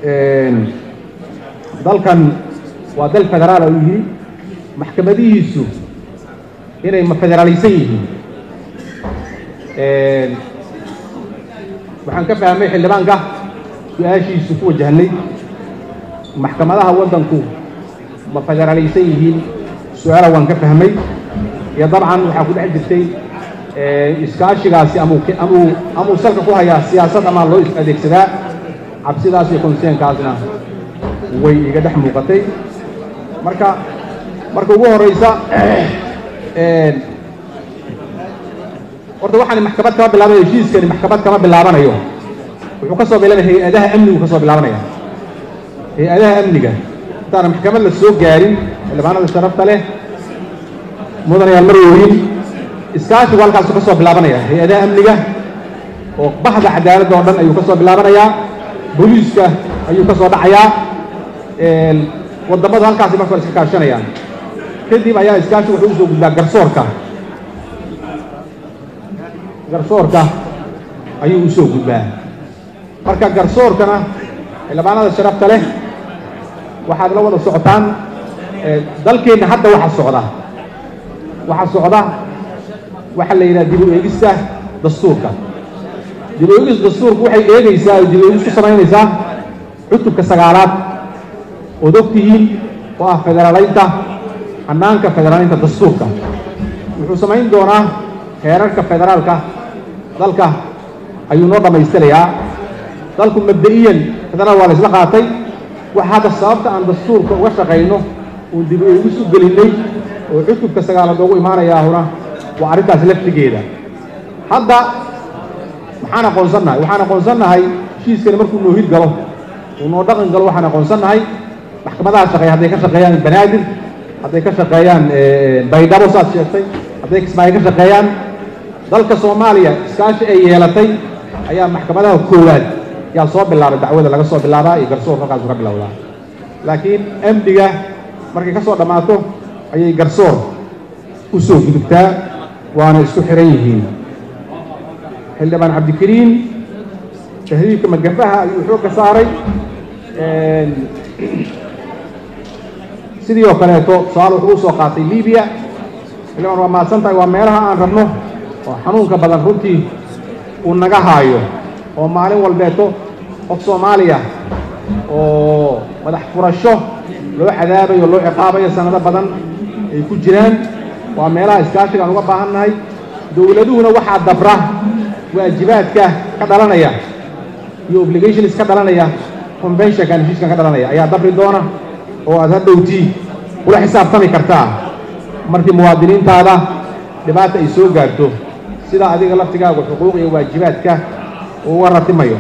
dalkan waa dal federaal uu yidhi maxkamadihiisu inay ma federaalaysan yihiin waxaan ka fahmay xildhibaanka su-aashiisu ku wajahnay maxkamadaha waddanku ma federaalaysan yihiin su-aala waan ka fahmay iyo dabcan waxaa ku dhex jirtay iskaashigaasi amuu salka ku hayaa siyaasad amaa loo adeegsadaa cabsidaas iyo konseenkaasna way iga dhex muuqatay marka ugu horeysa horta waxaan maxkamad kama bilaabanayo heshiiskani maxkamad kama bilaabanayo wuxuu ka soo bilaabay hay-adaha amnigu ka soo bilaabanaya hay-adaha amniga intaana maxkamad la soo gaarin xildhibaanada sharafta leh mudanayaal marwooyin iskaashigu halkaasu ka soo bilaabanaya hay-adaha amniga oo baxda cadaaladda oo dhan ayuu ka soo bilaabanayaa booliiska ayuu ka soo dhacayaa wadamada halkaasi marka iska kaashanayaan kadib ayaa iskaashi wuxuu usoo gudbaa garsoorka ayuu usoo gudbaa marka garsoorkana xildhibaanada sharafta leh waxaad la wada socotaan dalkeenna hadda waxa socda waxaa la yidhaha dib u eegista dastuurka dib u eegista dastuurka waxay eegaysaa dib u eegis ku samaynaysaa cutubka 9aad ood ogtihiin oo ah federaalaynta hannaanka federaalaynta dastuurka wuxuu samayn doonaa heerarka federaalka dalka ayuu noo dhammaystirayaa dalku mabda'iyan federaal waa la isla qaatay waxa hadda sababta aan dastuurka uga shaqayno uun dib u eegis u gelinnay oo cutubka 9aad ugu imaanayaahuna waa arrintaas laftigeeda hadda waxaan aqoonsannahay heshiiskani markuu noo hir galo uu noo dhaqan galo waxaan aqoonsannahay maxkamadaha shaqeeya hadday ka shaqeeyaan banaadir hadday ka shaqeeyaan baydhabo saad sheegtay hadday kismaayo ka shaqeeyaan dalka soomaaliya iskaashi ay yeelatay ayaa maxkamadaha koowaad yaa soo bilaabay dacwada laga soo bilaabaa iyo garsoorka halkaasu ka bilowdaa laakiin amniga markay ka soo dhammaato ayay garsoor u soo gudubtaa waana isku xiran yihiin xildhibaan cabdikariim tahriibka magafaha ayuu xoogga saaray sidii oo kaleeto su-aal wuxuu u soo qaatay libiya xildhibaan waa mahadsan tahay waa meelaha aan rabno oo xanuunka badan runtii uu naga haayo oo maalin walbeeto qof soomaaliya oo madax furasho loo cadaabayo loo ciqaabayo sanado badan ay ku jiraan waa meelaha iskaashiga aan uga baahannahay dowladuhuna waxaa dabra waajibaadka ka dhalanaya iyo obligations ka dhalanaya conventionkan heshiiskan ka dhalanaya ayaa dabri doona oo aad hadhowtii ula xisaabtami kartaa markii muwaadiniintaada dhibaata ay soo gaarto sida adiga laftigaagu xuquuq iyo waajibaadka uu uga ratimayo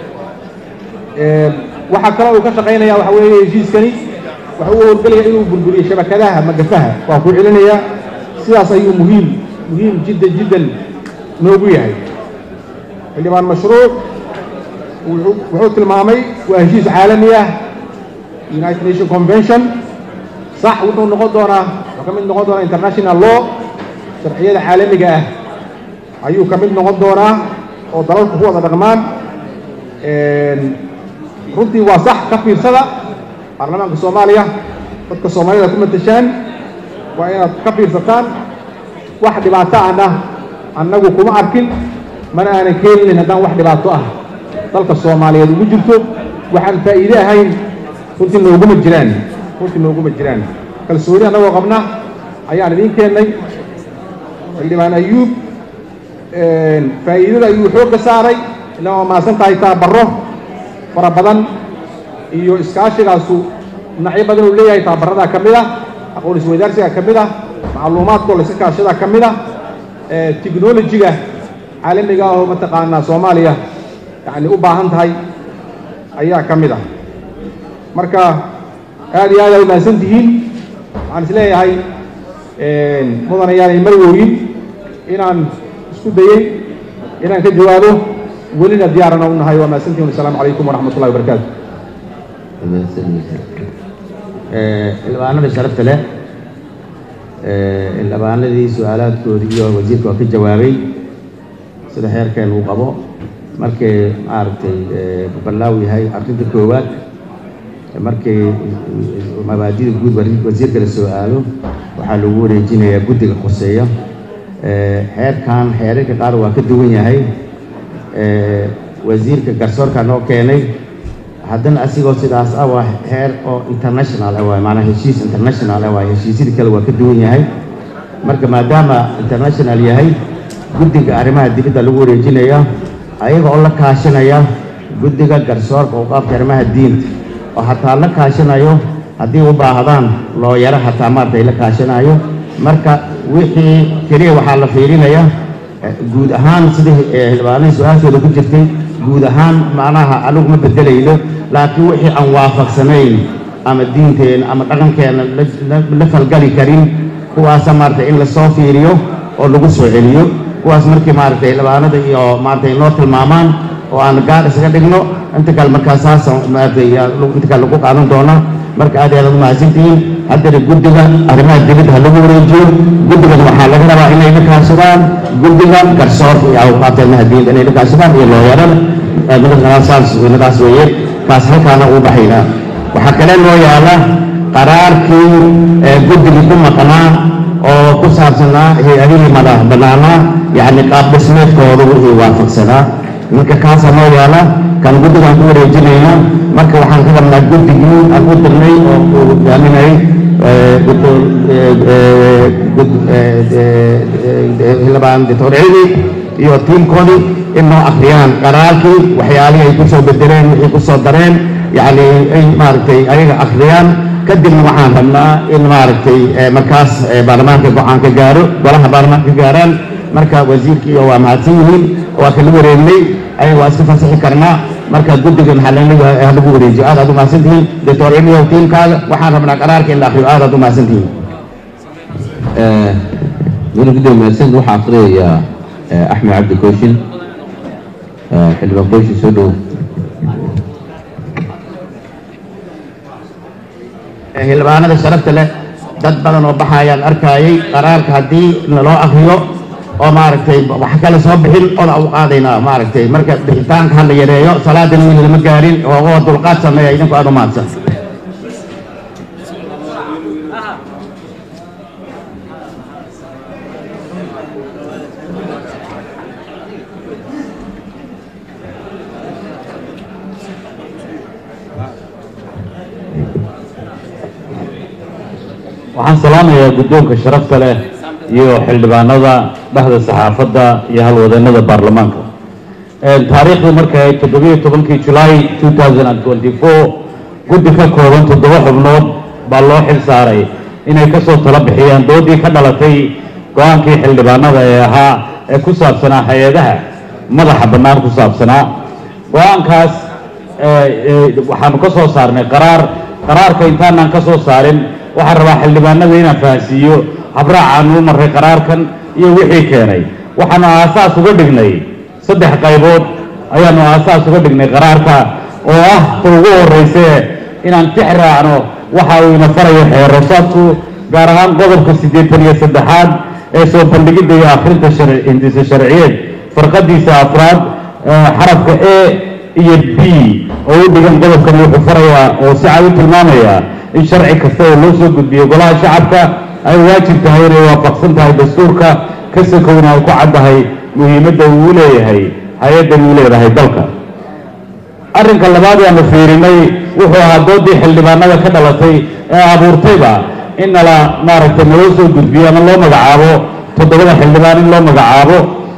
waxaa kaloo uu ka shaqaynaya waxa weeye heshiiskani wuxuu u howlgelaya inuu burburiyo shabakadaha magafaha waa ku celinayaa sidaas ayuu muhiim jiddan noogu yahay xildhibaan mashruuc wuxuu tilmaamay waa heshiis caalami ah United Nations Convention صح wuxuu noqon doonaa ka mid noqon doonaa international law sharciyada caalamiga ah ayuu ka mid noqon doonaa oo dalalku ku wada dhaqmaan runtii waa sax ka fiirsada baarlamaanka Soomaaliya dadka Soomaalida ku matashaan waa inaad ka fiirsataan wax dhibaato ah annagu kuma arkin mana aanan keenin haddaan wax dhibaato ah dalka Soomaaliyeed ugu jirto waxaan faa'iido ahayn runtii nooguma jiraan kalsooni annagoo qabna ayaan idiin keennay xildhibaan ayuub faa'iidada ayuu xoogga saaray ilaa waa mahadsan tahay taabaro fara badan iyo iskaashigaasu dhinacyo badan uu leeyahay taabaradaa ka mid ah aqoon isweydaarsiga ka mid ah macluumaadkoo la iska kaashadaa ka mid ah technology-ga caalamiga ah oo mataqaanaa Soomaaliya yani u baahan tahay ayaa ka mid ah marka aad iyo aad ay mahadsan tihiin waxaan isleeyahay mudanayaal marwooyin inaan isku dayay inaan ka jawaabo welina diyaarana u nahay waa mahadsan tihiin assalaamu calaykum waraxmatullahi wabarakaatu xildhibaanada sharafta leh xildhibaanadii su-aalaadkoodii iyo wasiirka waa ka jawaabay sida xeerkeen uu qabo markay maaragtay balaaw yahay arrinta koowaad markay mabaadida guud wasiirka la soo aado waxaa lagu wareejinayaa guddiga qoseeya xeerarka qaar waa ka duwan yahay wasiirka garsoorka noo keenay haddana asigoo sidaas ah waa xeer oo international ah waay maanaa heshiis international ah waay heshiisyada kale waa ka duwan yahay marka maadaama international yahay guddiga arrimaha dibadda lagu wareejinaya ayaga oo la kaashanaya guddiga garsoorka oo qaabka arrimaha diinta oo hataa la kaashanayo haddii u baahdaan looyaro hataa maaragtay la kaashanayo marka wixii keliya waxaa la fiirinayaa guud ahaan sidii xildhibaanadii su-aashooda ku jirtay guud ahaan macnaha anigu ma bedelayno laakiin wixii aan waafaqsanayn ama diinteena ama dhaqankeena la falgali karin kuwaasa maaragtay in lasoo fiiriyo oo lagu soo celiyo kuwaas markii maaragtay xildhibaanada iyo maaragtay noo tilmaamaan oo aan gaar isaga dhigno inta kale markaa saas maaragtay inta kale lagu qaadan doonaa marka aad aad mahadsantihiin haddana guddiga arrimaha dibadda ha lagu wareejiyo guddigan waxaa laga rabaa inay la kaashadaan guddiga garsoorka iyo awqaafta mahadiinta inay la kaashadaan iyo looyarada nadaas weeye kaas halkaana uu baxaynaa waxaa kale loo yaala qaraarkii guddigii ku maqnaa oo ku saabsanaa hay-adihii madax bannaanaa yacni qaab dhismeedkooda wixii waafaqsanaa marka kaasaa loo yaala kan guddigaan ku wareejinayna marka waxaan ka rabnaa guddigii aan u dirnay oo uu hogaaminayay xildhibaan doctor ciidi iyo tiimkoodii in noo akhriyaan qaraarkii waxyaalihii ay ku soo bedeleen wixii ku soo dareen yacni ay maaragtay ayaga akhriyaan kadibna waxaan rabnaa in maaragtay markaas baarlamaanka go-aan ka gaaro golaha baarlamaanka ka gaaraan marka wasiirkii waa mahadsan yihiin waa kala wareegnay ayaga waa iska fasaxi karnaa marka guddigan ha lagu wareejiyo aad u mahadsantihiin doctor cilmiyow tiimkaaga waxaan rabnaa qaraarka in la akhriyo aad u mahadsantihiin guddiga mahadsanid waxaa akhriyayaa axmed cabdi kooshin xildhibaan kooshin soo dhow xildhibaanada sharafta leh dad badan oo baxayaan arkayay qaraarka haddii naloo akhriyo oo maaragtay wax kale soo bixin oda u qaadaynaa maaragtay marka bixitaanka ha la yareeyo salaadan wiil lama gaarin oo dulqaad sameeya idinku aad u mahadsan waxaan salaamayaa guddoonka sharafta leh iyo xildhibaanada dhexda saxaafadda iyo halwadeennada baarlamaanka taariikhdu markay 17 July 2024 guddi ka kooban 7 xubnood baa loo xil saaray inay ka soo tala bixiyaan doodii ka dhalatay go-aankii xildhibaanada ee ku saabsanaa hay-adaha madaxa bannaan ku saabsanaa go-aankaas waxaanu ka soo saarnay qaraarka intaanaan ka soo saarin waxaan rabaa xildhibaanada inaan fahansiiyo habraacaanu u marray qaraarkan iyo wixii keenay waxaanu aasaas uga dhignay 3 qaybood ayaanu aasaas uga dhignay qaraarka oo ah ta ugu horreyse inaan tix raacno waxa uu ina farayo xeeroosaadku gaar ahaan qodobka 83aad ee soo bandhigidda iyo akhrinta hindisa sharciyeed farqadiisa afraad xarafka a iyo b oo u dhigan qodobkan wuxuu farayaa oo si cad u tilmaamayaa in sharci kasta oo loo soo gudbiyo golaha shacabka ay waajib tahay inay waafaqsan tahay dastuurka ka sakowna ay ku caddahay muhiimadda uu leeyahay hay-addan uu leedahay dalka arrinka labaad ee aanu fiirinay wuxuu ahaa doodii xildhibaanada ka dhalatay ee abuurtayba in nala maaragtay naloo soo gudbiyo ama loo magacaabo 7 xildhibaan in loo magacaabo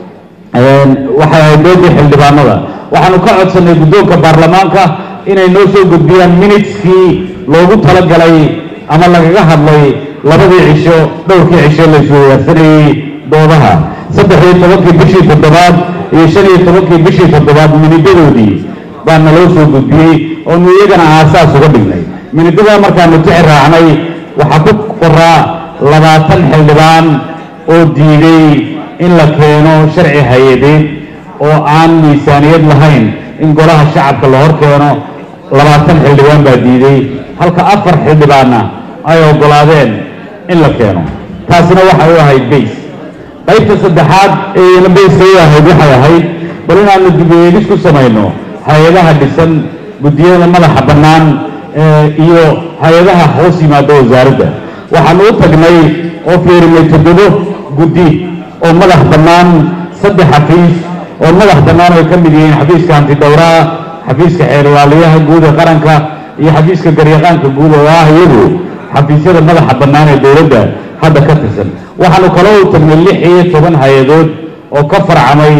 waxay ahayd doodii xildhibaanada waxaanu ka codsanay guddoonka baarlamaanka inay noo soo gudbiyaan minuteskii loogu talagalay ama lagaga hadlay 2 cisho dhowrkii cisho la isweydaarsanayey doodaha 13 bishii 7 iyo 15 bishii 7 minidadoodii baa naloo soo gudbiyey oonu iyagana aasaas uga dhignay minidada markaanu tixi raacnay waxaa ku qoraa 20 xildhibaan oo diiday in la keeno sharci hay-adeed oo aan miisaaniyad lahayn in golaha shacabka la hor keeno 20 xildhibaan baa diiday halka 4 xildhibaanna ay oggolaadeen in la keeno taasina waxay u ahayd bays qaybta saddexaad ee bayska u ahayd waxay ahayd bal inaanu dib-u-eegis ku samayno hay-adaha dhisan guddiyada madaxa bannaan iyo hay-adaha hoos yimaada wasaaradda waxaanu u tagnay oo fiirinay 7 guddi oo madax bannaan 3 xafiis oo madax bannaan ay ka mid yihiin xafiiska hantidhowraha xafiiska xeerwaaliyaha guud ee qaranka iyo xafiiska garyaqaanka guud oo ah iyagu xafiisyada madaxa bannaan ee dowladda hadda ka tirsan waxaanu kaloo u tagnay 16 hay-adood oo ka farcamay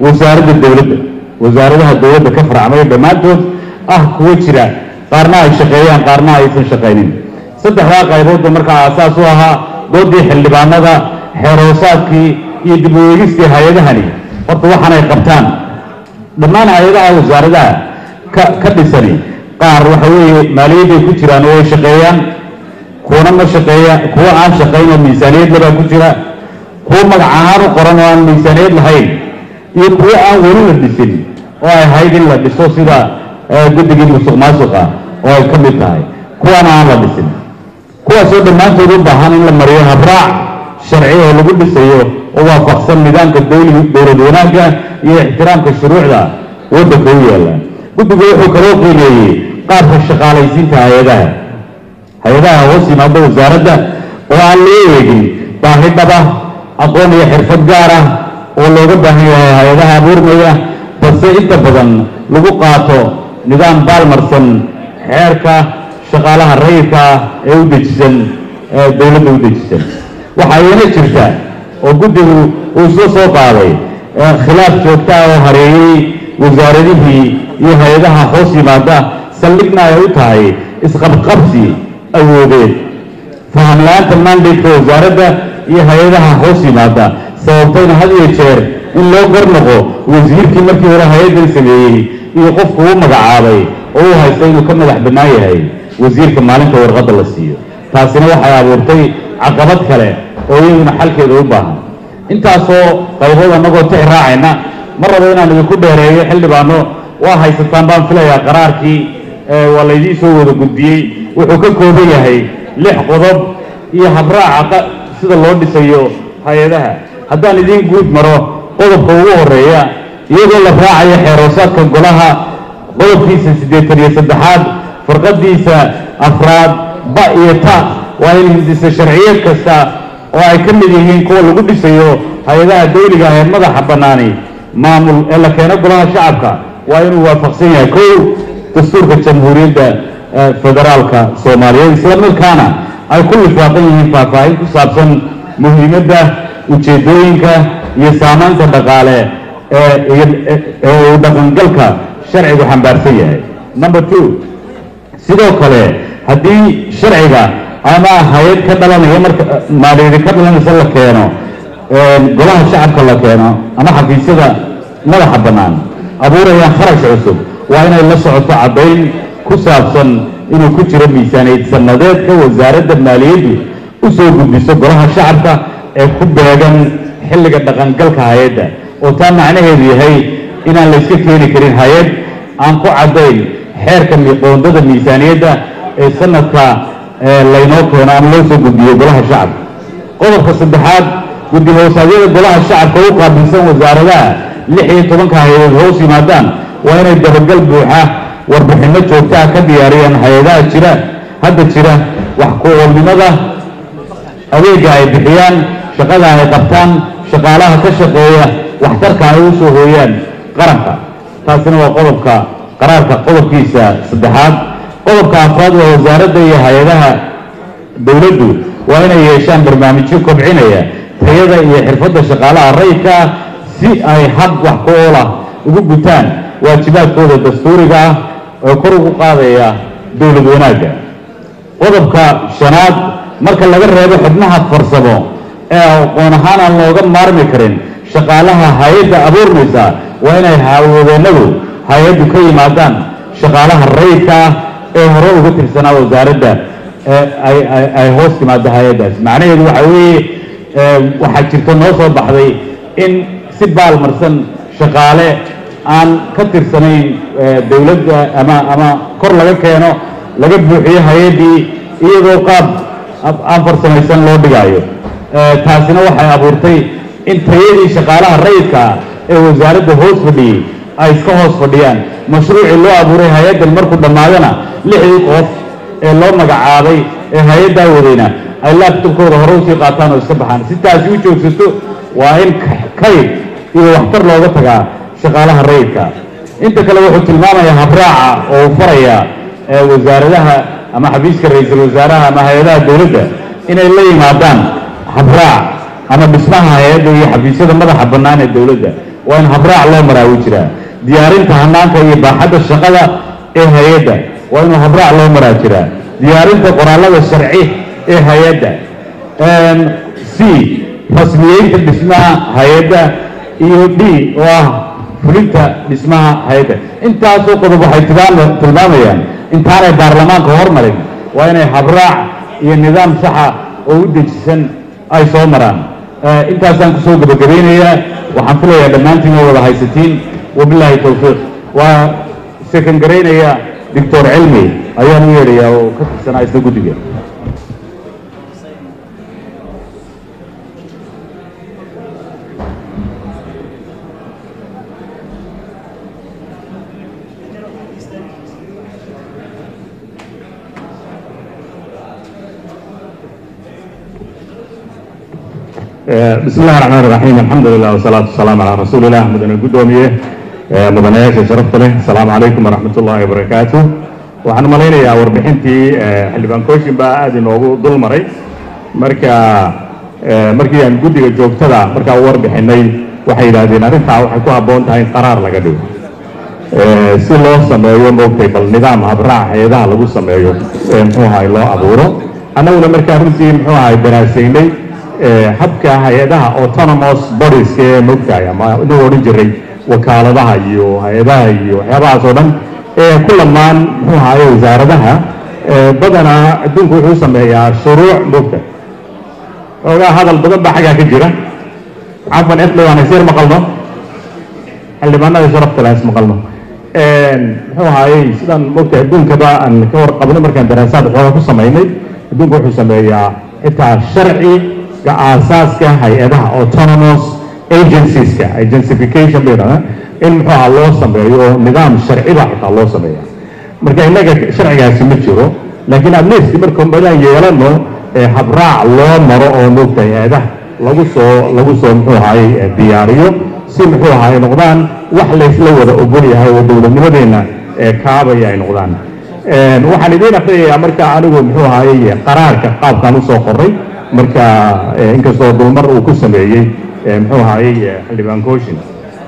wasaaradaha dowladda ka farcamay dhammaantood ah kuwa jira qaarna ay shaqeeyaan qaarna aysan shaqaynin saddexdaa qayboodba markaa aasaas u ahaa doodii xildhibaanada xeeroosaadkii iyo dib u eegistii hay-adahani horta waxaan ay qabtaan dhammaan hay-adaha wasaaradaha ka dhisani qaar waxa weeye maaliyadday ku jiraan oo ay shaqeeyaan kuwana ma shaqeeya kuwa aan shaqayn oo miisaaniyad labaa ku jira kuwa magac ahaan u qoran oo aan miisaaniyad lahayn iyo kuwa aan weli la dhisin oo ay ahayd in la dhiso sida guddigii musuq maasuqa oo ay ka mid tahay kuwana aan la dhisin kuwaasoo dhammaantood u baahan in la mariyo habraac sharci oo lagu dhisayo oo waafaqsan nidaamka dowlad wanaagga iyo ixtiraamka shuruucda waddanka u yaalla guddigu wuxuu kaloo qiimeeyey qaabka shaqaalaysiinta hay-adaha hoos yimaada wasaaradda oo aan loo eegin baahi dhaba aqoon iyo xirfad gaar ah oo looga baahan yahay hay-adaha abuurmaya balse inta badan lagu qaato nidaam baalmarsan xeerka shaqaalaha rayidka ah ee u dejisan dowladda u dejisan waxaa iyana jirta oo guddigu uu isla soo qaaday khilaaf joogta ah oo hareeyey wasaaradihii iyo hay-adaha hoos yimaada saldhigna ay u tahay isqabqabsi awoodeed faham la-aanta mandateka wasaaradda iyo hay-adaha hoos yimaada sababtayna had iyo jeer in loo garnoqo wasiirkii markii hore hay-addan sameeyey iyo qofku u magacaabay oo u haysta inuu ka madax bannaan yahay wasiirka maalinta warqadda la siiyo taasina waxay abuurtay caqabad kale oo iyaduna xalkeeda u baahan intaasoo qaybood annagoo tix raacayna ma rabo inaan idinku dheereeyo xildhibaano waa haysataan baan filayaa qaraarkii waa laydii soo wada gudbiyey wuxuu ka kooban yahay 6 qodob iyo habraaca sida loo dhisayo hay-adaha haddaan idiin guud maro qodobka ugu horeeya iyadoo la raacayo xeeroosaadka golaha qodobkiisa 83aad farqadiisa 4 ba iyo ta waa in hindisa sharciyad kasta oo ay ka mid yihiin kuwa lagu dhisayo hay-adaha dawliga ee madaxa bannaani maamul ee la keeno golaha shacabka waa inuu waafaqsan yahay kow dastuurka jamhuuriyadda federaalka soomaaliyeed isla markaana ay ku lifaaqan yihiin faahfaahin ku muhiimadda ujeedooyinka iyo saamaynta dhaqaale ee uu dhaqangalka sharcigu xambaarsan yahay number 2 sidoo kale haddii sharciga ama hay-ad ka dhalanaya marka maaliyadi ka dhalanaysa la keeno golaha shacabka la keeno ama xafiisyada madaxa bannaan abuurayaan kharash cusub waa inay la socoto caddayn ku saabsan inuu ku jiro miisaaniyad sanadeedka wasaaradda maaliyaddu u soo gudbiso golaha shacabka ee ku beegan xilliga dhaqangalka hay-adda oo taa macnaheedu yahay inaan la iska keeni karin hay-ad aan ku caddayn xeerka qoondada miisaaniyadda ee sanadka laynoo keeno ama loo soo gudbiyo golaha shacabka qodobka saddexaad guddi hoosaadyada golaha shacabka u qaabilsan wasaaradaha 16 hay-adood hoos yimaadaan waa inay dabagal buuxa warbixinno joogtaa ka diyaariyaan hay-adaha hadda jira wax ku-oolnimada adeega ay bixiyaan shaqada ay qabtaan shaqaalaha ka shaqeeya waxtarka ay u soo hooyaan qaranka taasina waa qodobka qaraarka qodobkiisa saddexaad qodobka afraad waa wasaaradda iyo hay-adaha dowladdu waa inay yeeshaan barnaamijyo kobcinaya tayada iyo xirfadda shaqaalaha rayidka ah si ay hab wax ku ool ah ugu gutaan waajibaadkooda dastuuriga ah oo kor ugu qaadaya dowlad wanaagga qodobka shanaad marka laga reebo xubnaha farsamo ee aqoon ahaan aan looga maarmi karin shaqaalaha hay-adda abuurmaysa waa inay hawlwadeennadu hay-addu ka yimaadaan shaqaalaha rayidka ah ee hore uga tirsanaa wasaaradda ay hoos timaado hay-addaas macnaheedu waxa weeye waxaa jirta noo soo baxday in si baalmarsan shaqaale aan ka tirsanayn dowladda ama kor laga keeno laga buuxiyo hay-addii iyadoo qaab aan farsamaysan loo dhigaayo taasina waxay abuurtay in tayadii shaqaalaha rayidka ah ee wasaaradda hoos fadhiyey ay iska hoos fadhiyaan mashruucii loo abuuray hay-addan markuu dhammaadana 6 qof ee loo magacaabay ee hay-addaa wadayna ay laabtobkooda hore usii qaataan oo iska baxaan si taasi u joogsato waa in kayd iyo waxtar looga tagaa shaqaalaha rayidka inta kale wuxuu tilmaamayaa habraaca oo uu faraya wasaaradaha ama xafiiska ra-iisul wasaaraha ama hay-adaha dowladda inay la yimaadaan habraac ama dhismaha hay-adda iyo xafiisyada madaxa bannaan ee dowladda waa in habraac loo maraawi jiraa diyaarinta hanaanka iyo baaxadda shaqada ee hay-adda waa inuu habraac loo maraa jiraa diyaarinta qoraallada sharci ee hay-adda c rasmiyeynta dhismaha hay-adda iyo d oo ah fulinta dhismaha hay-adda intaasoo qodob waxay tilmaamayaan intaanay baarlamaanka hormarin waa inay habraac iyo nidaam saxa oo u dejisan ay soo maraan intaasaan kusoo gabagabeynayaa waxaan filayaa dhammaantiin oo wada haysatiin wabilaahi towfiiq waa second garaynaya doctor cilmi ayaan u yeedhayaa oo ka tirsanaa isla guddiga بسم الله الرحمن الرحيم الحمد لله والصلاة والسلام على رسول الله مدن القدومية مدنياش شرفت له السلام عليكم ورحمة الله وبركاته وحنا ملينا يا وربحنتي اللي بنكوشين بقى آدي نوغو دول مري مركي أن قدي جوكتدا مركا وربحني waxay yiraahdeen arrintaa waxay ku habboon tahay in qaraar laga dhigo si loo sameeyo moogtay bal nidaam habraac hay'adaha lagu sameeyo muxuu ahay loo abuuro annaguna markaa runtii muxuu ahay daraasaynay habka hay-adaha autonomous bodies ee moogtahay ama inuu odhan jiray wakaaladaha iyo hay-adaha iyo waxyaabahaas oo dhan ee ku lamaan muxuu ahay wasaaradaha badanaa adduunku wuxuu sameeyaa shuruuc moogta ogaa hadal badan baa xaggaa ka jira عفوا إحنا ونسير مقلنا اللي معنا شرفت الناس مقلنا هو هاي سيدان ممكن بدون كذا أن كور قبل مركز دراسات حوالي في الصميمي بدون كل سمية حتى الشرعي كأساس كهيئة autonomous agencies كagensification بينا إن هو الله سميه نظام الشرعي واحد الله سميه مركز إنك شرعي سميتشرو لكن الناس مركم بدأ يلانو حبراء الله مرة ممكن هذا lagu soo muxuu ahay diyaariyo si muxuu ahay noqdaan wax la isla wada ogol yahay oo dowladnimadeena kaabaya ay noqdaan waxaan idiin akhriyayaa marka anigu muxuu ahay qaraarka qaabkan u soo qoray marka inkastoo dulmar uu ku sameeyey muxuu ahay xildhibaan kooshin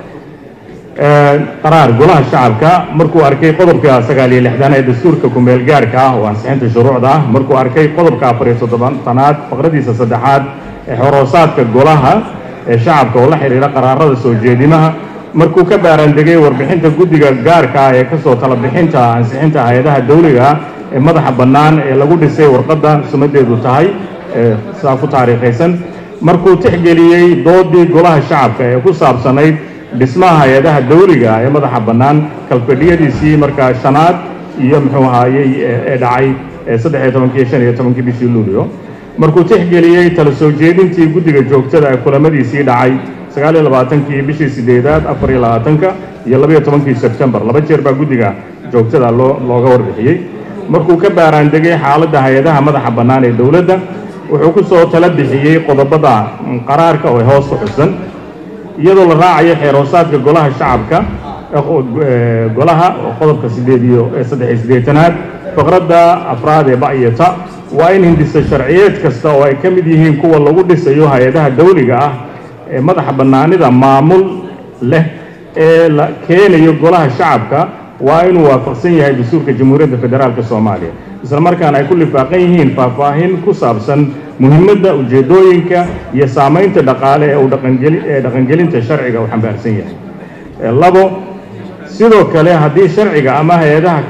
qaraar golaha shacabka markuu arkay qodobka 96 ee dastuurka ku meel gaarka ah oo ansixinta shuruucda ah markuu arkay qodobka 47aad faqradiisa saddexaad xoroosaadka golaha ee shacabka oo la xiriira qaraarada soo jeedimaha markuu ka baarandegay warbixinta guddiga gaarka ah ee ka soo tala bixinta ansixinta hay'adaha dawliga ah ee madaxa bannaan ee lagu dhisay warqadda sumadeedu tahay saa ku taariikhaysan markuu tixgeliyey doodii golaha shacabka ee ku saabsanayd dhismaha hay'adaha dawliga ah ee madaxa bannaan kalfadhiyadiisii markaa shanaad iyo muxuu ahaayey ee dhacay 13 iyo 15 bishii luulyo markuu tixgeliyey tala soo jeedintii guddiga joogtada ee kulamadiisii dhacay 29 bishii 8aad 24 iyo 12 September laba jeer baa guddiga joogtada looga warbixiyey markuu ka baaraandegay xaaladda hay'adaha madaxa bannaan ee dawladda wuxuu ku soo tala bixiyey qodobada qaraarka oo hoos ku xusan iyadoo la raacayo xeeroosaadka golaha shacabka golaha qodobka 8 faqradda afraad ee ba'yata waa in hindisa sharciyeed kasta oo ay ka mid yihiin kuwa lagu dhisayo hay-adaha dawliga ah ee madaxa bannaanida maamul leh ee la keenayo golaha shacabka waa inuu waafaqsan yahay dastuurka jamhuuriyadda federaalka soomaaliya isla markaana ay ku lifaaqan yihiin faahfaahin ku saabsan muhiimadda ujeedooyinka iyo saamaynta dhaqaale ee dhaqangelinta sharciga uu xambaarsan yahay labo sidoo kale haddii sharciga ama hay-adaha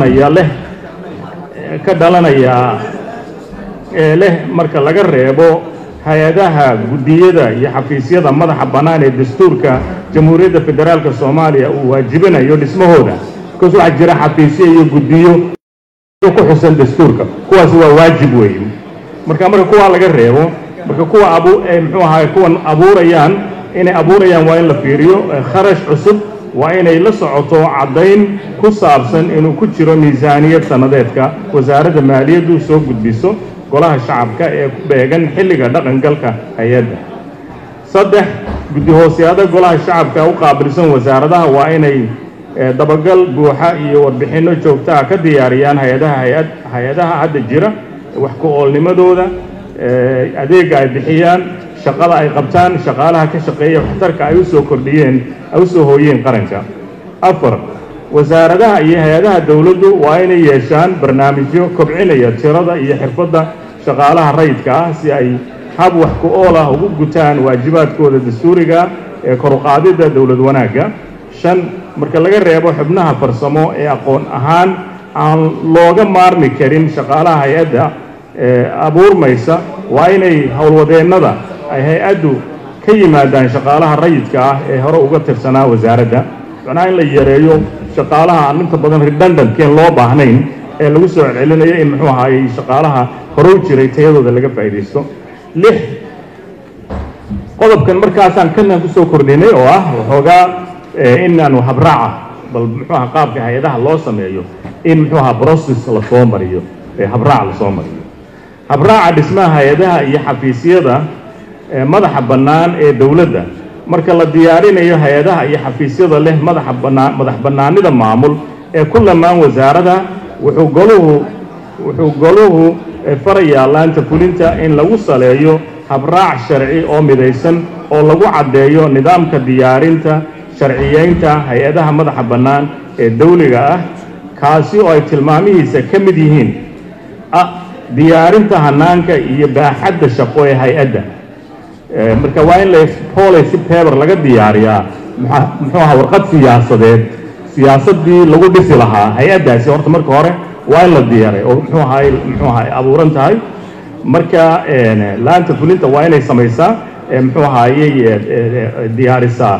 ka dhalanaya leh marka laga reebo hay-adaha guddiyada iyo xafiisyada madaxa bannaan ee dastuurka jamhuuriyadda federaalka soomaaliya uu waajibinayo dhismahooda because waxaa jira xafiisyo iyo guddiyo ku xusan dastuurka kuwaasi waa waajib weeye marka kuwa laga reebo marka kuwa muxuu ahaay kuwan abuurayaan inay abuurayaan waa in la fiiriyo kharash cusub waa inay la socoto caddayn ku saabsan inuu ku jiro miisaaniyad sanadeedka wasaaradda maaliyaddu soo gudbiso golaha shacabka ee ku beegan xilliga dhaqangalka hay-adda saddex guddi hoosyada golaha shacabka u qaabilsan wasaaradaha waa inay dabagal buuxa iyo warbixinno joogto ah ka diyaariyaan hay-adaha hadda jira wax ku oolnimadooda adeega ay bixiyaan shaqada ay qabtaan shaqaalaha ka shaqeeya waxtarka ay u soo kordhiyeen ay u soo hooyeen qaranka afar wasaaradaha iyo hay-adaha dowladdu waa inay yeeshaan barnaamijyo kobcinaya tirada iyo xirfadda shaqaalaha rayidka ah si ay hab wax ku ool ah ugu gutaan waajibaadkooda dastuuriga ee kor u qaadidda dowlad wanaagga. 5 marka laga reebo xubnaha farsamo ee aqoon ahaan aan looga maarmi karin shaqaalaha hay-adda abuurmaysa waa inay howlwadeennada ay hay-addu ka yimaadaan shaqaalaha rayidka ah ee hore uga tirsanaa wasaaradda. macnaha in la yareeyo shaqaalaha aan inta badan redundantkeen loo baahnayn ee lagu soo celcelinayo in muxuu ahaayey shaqaalaha hore u jiray tayadooda laga faa'iidaysto. 6 qodobkan markaasaan kana kusoo kordhinay oo ah waxoogaa inaanu habraaca bal muxuu ahaa qaabka hay-adaha loo sameeyo in muxuu ahaa process la soo mariyo habraac la soo mariyo. habraaca dhismaha hay-adaha iyo xafiisyada madaxa bannaan ee dowladda marka la diyaarinayo hay-adaha iyo xafiisyada leh madax bannaanida maamul ee ku lamaan wasaarada wuxuu goluhu farayaa laanta fulinta in lagu saleeyo habraac sharci oo midaysan oo lagu caddeeyo nidaamka diyaarinta sharciyeynta hay-adaha madaxa bannaan ee dawliga ah kaasi oo ay tilmaamihiisa ka mid yihiin diyaarinta hanaanka iyo baaxadda shaqo ee hay-adda. marka waa in policy paper laga diyaariyaa muxuu ahaa warqad siyaasaddii lagu dhisi lahaa hay-addaasi horta marka hore waa in la diyaaray oo muxuu ahaa abuuran tahay. marka laanta fulinta waa inay samaysaa muxuu ahaayey diyaarisaa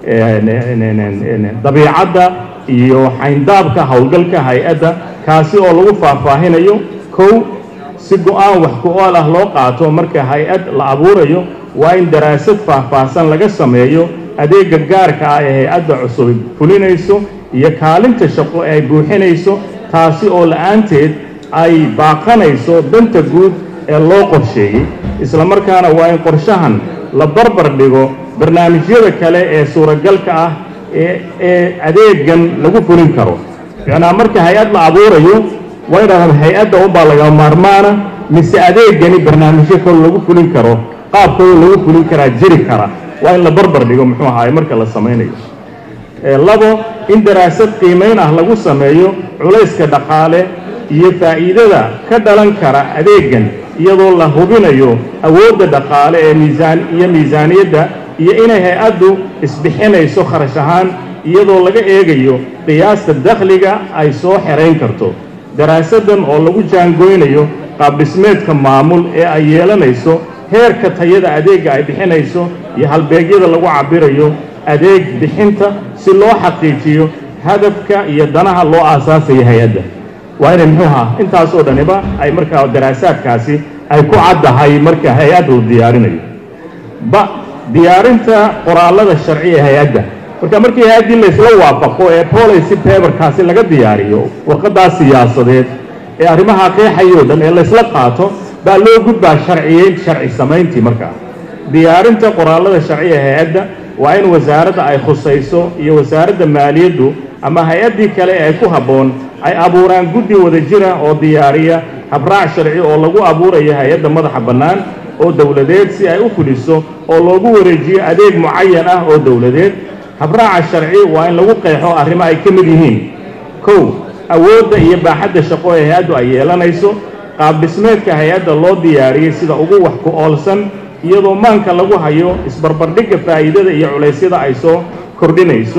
dabiicadda iyo xayndaabka howlgalka hay-adda kaasi oo lagu faahfaahinayo. 1 si go-aan wax ku ool ah loo qaato marka hay-ad la abuurayo waa in daraasad faahfaahsan laga sameeyo adeega gaarka ah ee hay-adda cusub fulinayso iyo kaalinta shaqo ee ay buuxinayso taasi oo la-aanteed ay baaqanayso danta guud ee loo qorsheeyey. isla markaana waa in qorshahan la barbar dhigo barnaamijyada kale ee suuragalka ah ee adeegan lagu fulin karo. macnaa marka hay-ad la abuurayo waa in hay-adda unbaa laga maarmaana mise adeegani barnaamijyo kale lagu fulin karo qaabkooda lagu fulin karaa jiri kara waa in la barbar dhigo muxuu ahaay marka la samaynayo. 2 in daraasad qiimeyn ah lagu sameeyo culayska dhaqaale iyo faa'iidada ka dhalan kara adeegan iyadoo la hubinayo awoodda dhaqaale ee miisaaniyadda iyo inay hay-addu isbixinayso kharash ahaan iyadoo laga eegayo qiyaasta dakhliga ay soo xerayn karto. daraasaddan oo lagu jaangoynayo qaab dhismeedka maamul ee ay yeelanayso heerka tayada adeegga ay bixinayso iyo halbeegyada lagu cabirayo adeeg bixinta si loo xaqiijiyo hadafka iyo danaha loo aasaasaya hay-adda. waa inay muxuu ahaa intaas oo dhaniba ay markaa daraasaadkaasi ay ku caddahay marka hay-addu diyaarinayo. diyaarinta qoraallada sharci ee hay-adda marka markii hay-addii laysla waafaqo ee policy paperkaasi laga diyaariyo warqaddaas siyaasadeed ee arrimaha qeexayoo dhan ee laysla qaato baa loo gudbaa sharci samayntii. markaa diyaarinta qoraallada sharci ee hay-adda waa in wasaaradda ay khusayso iyo wasaaradda maaliyaddu ama hay-addii kale ee ku habboon ay abuuraan guddi wada jira oo diyaariya habraac sharci oo lagu abuurayo hay-adda madaxa bannaan oo dowladeed si ay u fuliso oo loogu wareejiyo adeeg mucayan ah oo dowladeed. habraaca sharci waa in lagu qeexo arrimo ay ka mid yihiin 1 awoodda iyo baaxadda shaqo ee hay-addu ay yeelanayso qaab dhismeedka hay-adda loo diyaariyey sida ugu wax ku oolsan iyadoo maanka lagu hayo isbarbardhigga faa'iidada iyo culaysyada ay soo kordhinayso.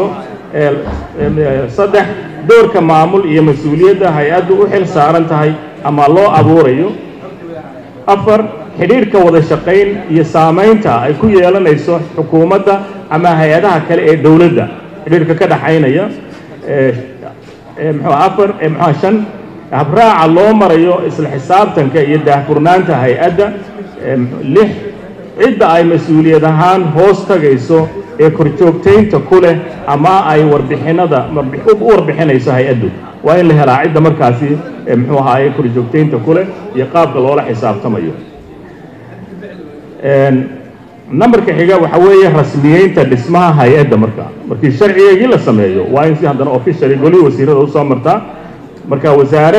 3 doorka maamul iyo mas-uuliyadda hay-addu u xil saaran tahay ama loo abuurayo. 4 xidhiidhka wada shaqayn iyo saamaynta ay ku yeelanayso xukuumadda ama hay-adaha kale ee dowladda xidhiidhka ka dhaxaynaya. 5 habraaca loo marayo isla xisaabtanka iyo daahfurnaanta hay-adda. 6 cidda ay mas-uuliyad ahaan hoos tagayso ee korjoogtaynta ku leh ama ay u warbixinayso hay-addu waa in la helaa cidda markaasi muxuu ahaaye korjoogtaynta ku leh iyo qaabka loola xisaabtamayo. nambarka xiga waxa weeye rasmiyeynta dhismaha hay-adda. markii sharcigeegii la sameeyo waa in si haddana officially golihii wasiirada u soo martaa. marka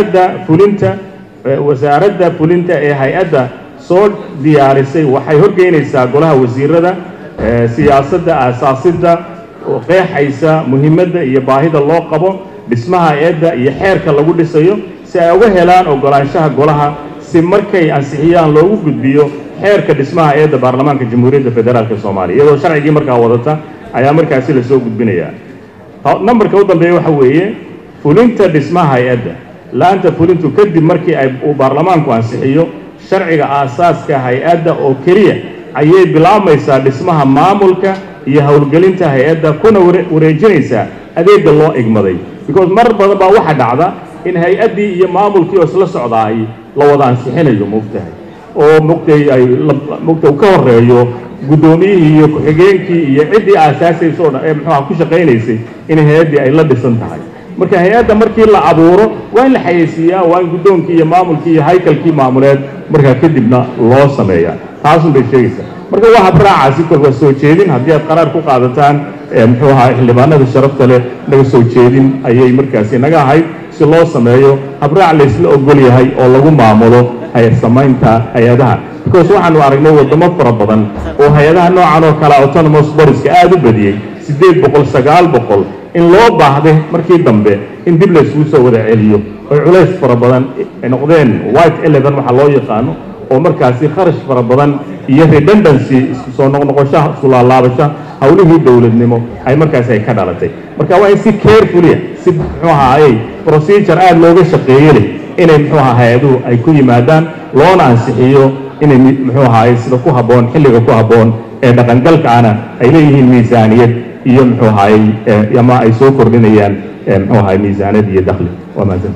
wasaaradda fulinta ee hay-adda soo diyaarisay waxay horgeynaysaa golaha wasiirada siyaasadda aasaasidda oo qeexaysa muhiimadda iyo baahida loo qabo dhismaha hay-adda iyo xeerka lagu dhisayo si ay uga helaan ogolaanshaha golaha si markay ansixiyaan loogu gudbiyo xeerka dhismaha hay-adda baarlamaanka jamhuuriyadda federaalka soomaaliya iyadoo sharcigii markaa wadata ayaa markaasi lasoo gudbinayaa nambarka u dambeeya waxa weeye fulinta dhismaha hay-adda la-anta fulintu kadib markii uu baarlamaanku ansixiyo sharciga aasaaska hay-adda oo keliya ayay bilaabmaysaa dhismaha maamulka iyo howlgelinta hay-adda kuna wareejinaysaa adeegga loo igmaday because mar badan baa waxaa dhacda in hay-addii iyo maamulkii oo isla socdaay la wada ansixinayo moogtahay oo mogta uu ka horeeyo guddoomiyihii iyo ku-xigeenkii iyo ciddii aasaasaysa oo dhan ee muxuuha ku shaqaynaysay in hay-addii ay la dhisan tahay marka hay-adda markii la abuuro waa in la xayeysiiyaa waa in guddoonkii iyo maamulkii iyo haykalkii maamuleed markaa kadibna loo sameeyaa taasun bay sheegaysaa marka waa habraacaasi kolba soo jeedin haddii aad qaraar ku qaadataan muxuu ahaa xildhibaanada sharafta leh naga soo jeedin ayay markaasi naga ahayd si loo sameeyo habraac laysla ogol yahay oo lagu maamulo samaynta hay-adaha because waxaanu aragnay wadamo fara badan oo hay-adaha noocan oo kale autonomous bodieska aada u badiyey 800 in loo baahday markii dambe in dib laysugu soo wada celiyo oo culays fara badan ay noqdeen white 11 waxa loo yaqaano oo markaasi kharash fara badan iyo redundancy isku soo noqnoqoshaha isku laalaabasha hawlihii dowladnimo ay markaasi ay ka dhalatay marka waa in si carefully si muxuu ahaayey procedure aad looga shaqeeyo leh inay muxuu ahaa hay-aduhu ay ku yimaadaan loona ansixiyo inay muxuu ahaayey sida ku habboon xilliga ku habboon ee dhaqangalkaana ay leeyihiin miisaaniyad iyo muxuu ahaayey ama ay soo kordhinayaan muxuu ahaayey miisaaniyad iyo dakhli waa mahadsan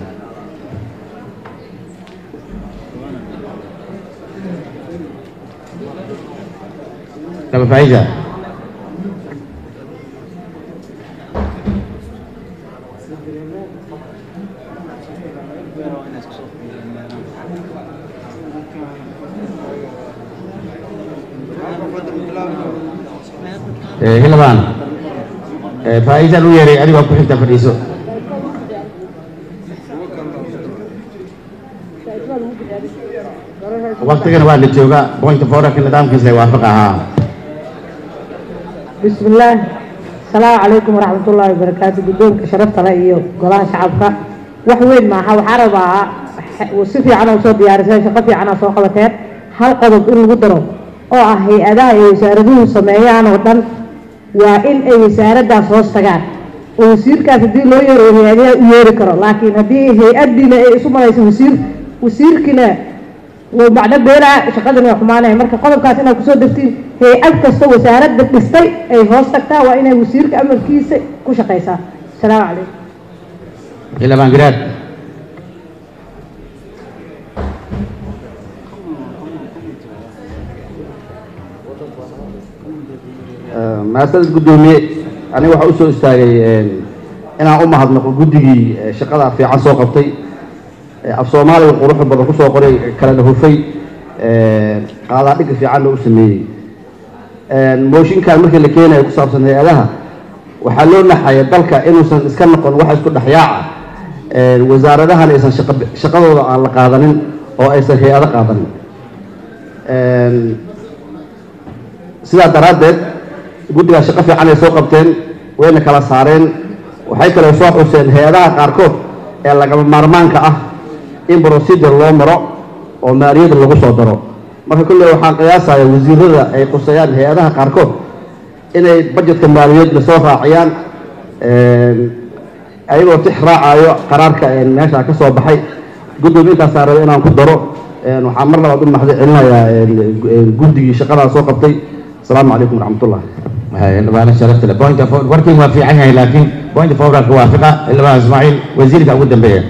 Dama Faiza. Hilabaan. Faiza lu yeeray adiga ku xigta fadhiiso. Waqtigan waa la joogaa point of order nidaamkiisa waafaq ahaa. بسم الله السلام عليكم ورحمة الله وبركاته قدوم شرفت رأيي قلاه شعبك وحوين معها وحربها وصفي عنا وصوت ديارسان شقفي عنا سوق بتات هل قضب إنه قدروا أو هي أداء يساردوه سماعي عنا وطن وإن يسارد دا صوص تقال ويصير كاتدين لو يرو هي أداء يوركرا لكن هدي هي أدي لا اسمه ليس وسير كنا وبعد بيرا شقدنا يا حمانة مركز قلب كاتنا كسود دفتين هي أكثر وسارد دفتي أي هوستكتا وإن وسير كأمر كيس كوش قيسا السلام عليكم. إلى بانجراد. ما أستاذ قدومي أنا واحد أسوء استاجي أنا هاد نقول قدي شقدها في عصا قبطي الصومالي والقروح بدو كسو قري كلا دهوفي قادا دغ fiican loo sameeyay mooshinka markii la keenay ku saabsan hay'adaha waxa loo naxay dalka inuusan iska noqon wax isku dhaxyaaca wasaaradahan aysan shaqadooda aan la qaadanin oo aysan hay'ado qaadanin sida daraadeed guddiga shaqo fiican ay soo qabteen wayna kala saareen waxay kale soo xuseen hay'adaha qaarkood ee lagama maarmaanka ah in procedure loo maro oo maaliyada lagu soo daro marka kulli waxaan qiyaasayaa wasiirada ay qusayaan hay'adaha qaarkood inay budgetka maaliyada soo raaciyaan ayagoo tix raacayo qaraarka meesha ka soo baxay gudoomiyaha saaray inaan ku daro waxaan mar labaad u mahad celinayaa guddigii shaqada soo qabtay السلام عليكم ورحمة الله. أنا شرفت له بوينت فور وركينج ما في عينها لكن بوينت فور موافقة إلا ما إسماعيل وزيرك أود بيه.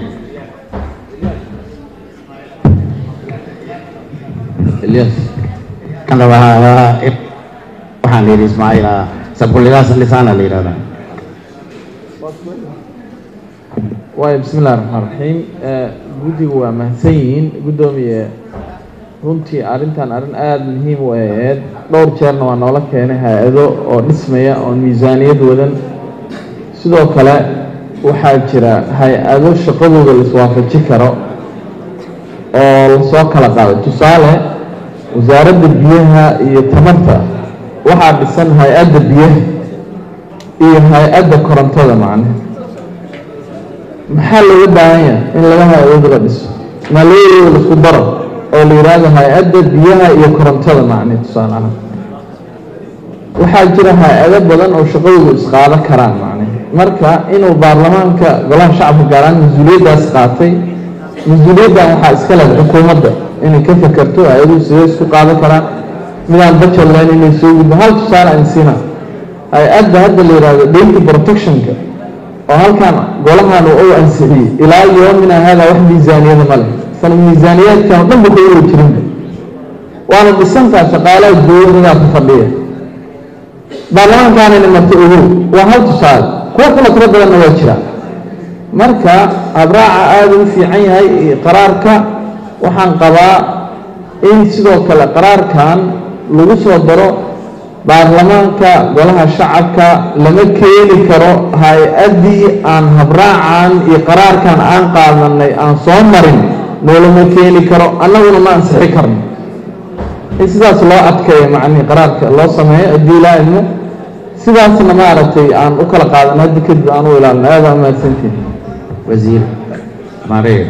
الياس كان له وحنا لي إسماعيل سبقول لي لسان اللي هذا. بسم الله الرحمن الرحيم. جودي هو مهسين قدومي runtii arrintan arrin aada muhiim u ahayd dhowr jeerna waa noola keenay hay-ado oo dhismaya oon miisaaniyad wadan sidoo kale waxaa jira hay-ado shaqadooda la iswaafaji karo oo lasoo kala qaaday tusaale wasaaradda biyaha iyo tamarta waxaa dhisan hay-adda biyaha iyo hay-adda korontada macne maxaa looga baahan yahay in laga hay-ad la dhiso maaliyadooda la isku daro oo la yidhaahdo hay-adda biyaha iyo korontada macni tusaale ahaan waxaa jira hay-ado badan oo shaqadoodu isqaado karaan macni marka inuu baarlamaanka golaha shacabka gaaraan mas-uuliyaddaas qaatay mas-uuliyaddan waxaa iska leh xukuumadda inay ka fakerto hay-aduhu sidee isku qaado karaan midaan budget leen inay soo gudbo hal tusaale aan siina hay-adda hadda la yidhaahdo data protectionka oo halkan golahan uu ansixiyey ilaa yoomina hada wax miisaaniyada ma leh san miisaaniyaadkan oo dhan ba ka wada jirin waana dhisantaa shaqaalaha dowladda ku fadhiya baarlamaankaanayna marti ugu waa hal tusaale kuwa kale tiro badanna waa jira marka abraaca aada u fiican yahay qaraarka waxaan qabaa in sidoo kale qaraarkan lagu soo daro baarlamaanka golaha shacabka lama keeni karo hay-addii aan habraacan iyo qaraarkan aan qaadanay aan soo marin noolama keeni karo annaguna ma ansixi karno in sidaas loo adkeeyo macnii qaraarka loo sameeyo haddii ilaa idmo sidaasna maaragtay aan u kala qaadano haddi kadib aan u ilaalino aada mahadsantiin wasiir mareer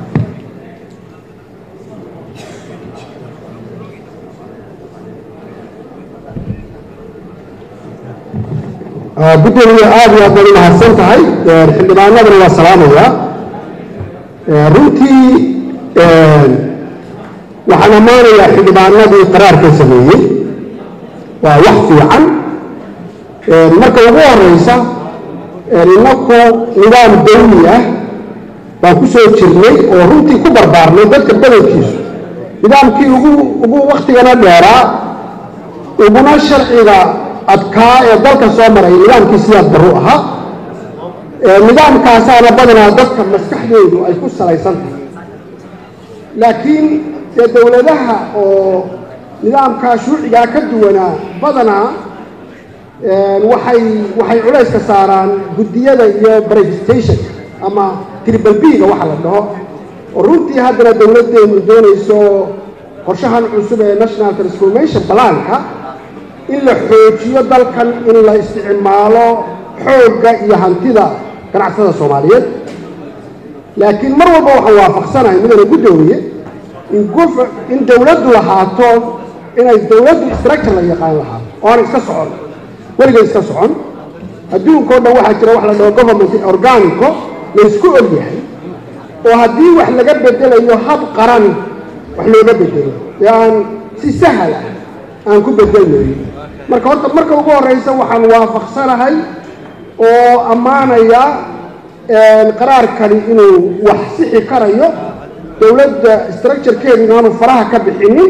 gudoomiye aada iyo aad baad u mahadsan tahay xildhibaanadana waa salaamayaa runtii waxaan ammaanayaa xildhibaanadii qaraarka sameeyey waa wax fiican marka ugu horeysa inaku nidaam dawli ah baan ku soo jirnay oo runtii ku barbaarnay dadka badankiisu nidaamkii ugu waktigana dheeraa uguna sharciga adkaa ee dalka soo maray nidaamkii sidaa daru ahaa nidaamkaasaana badanaa dadka maskaxdoodu ay ku salaysan tahay laakiin dee dowladaha oo nidaamkaa shuucigaa ka duwanaa badanaa waxay culayska saaraan guddiyada iyo brevistation ama tribal b-ga waxa la dhaho oo runtii haddana dowladdeenu doonayso qorshahan cusub ee national transformation planka in la xoojiyo dalkan in la isticmaalo xoogga iyo hantida ganacsatada soomaaliyeed laakiin mar walba waxaan waafaqsanahay midana guddoomiye in dowladdu lahaato inay dowladdu structure la yaqaan lahaato oo aan iska socon weligeed iska socon adduunkao dhan waxaa jira wax la dhaho government organico la isku og yahay oo haddii wax laga bedelayo hab qaran wax looga bedelo ee aan si sahal ah aan ku bedelnayo marka horta marka ugu horeysa waxaan waafaqsanahay oo ammaanaya qaraarkani inuu wax sixi karayo dowladda structurekeedu inaanu faraha ka bixinin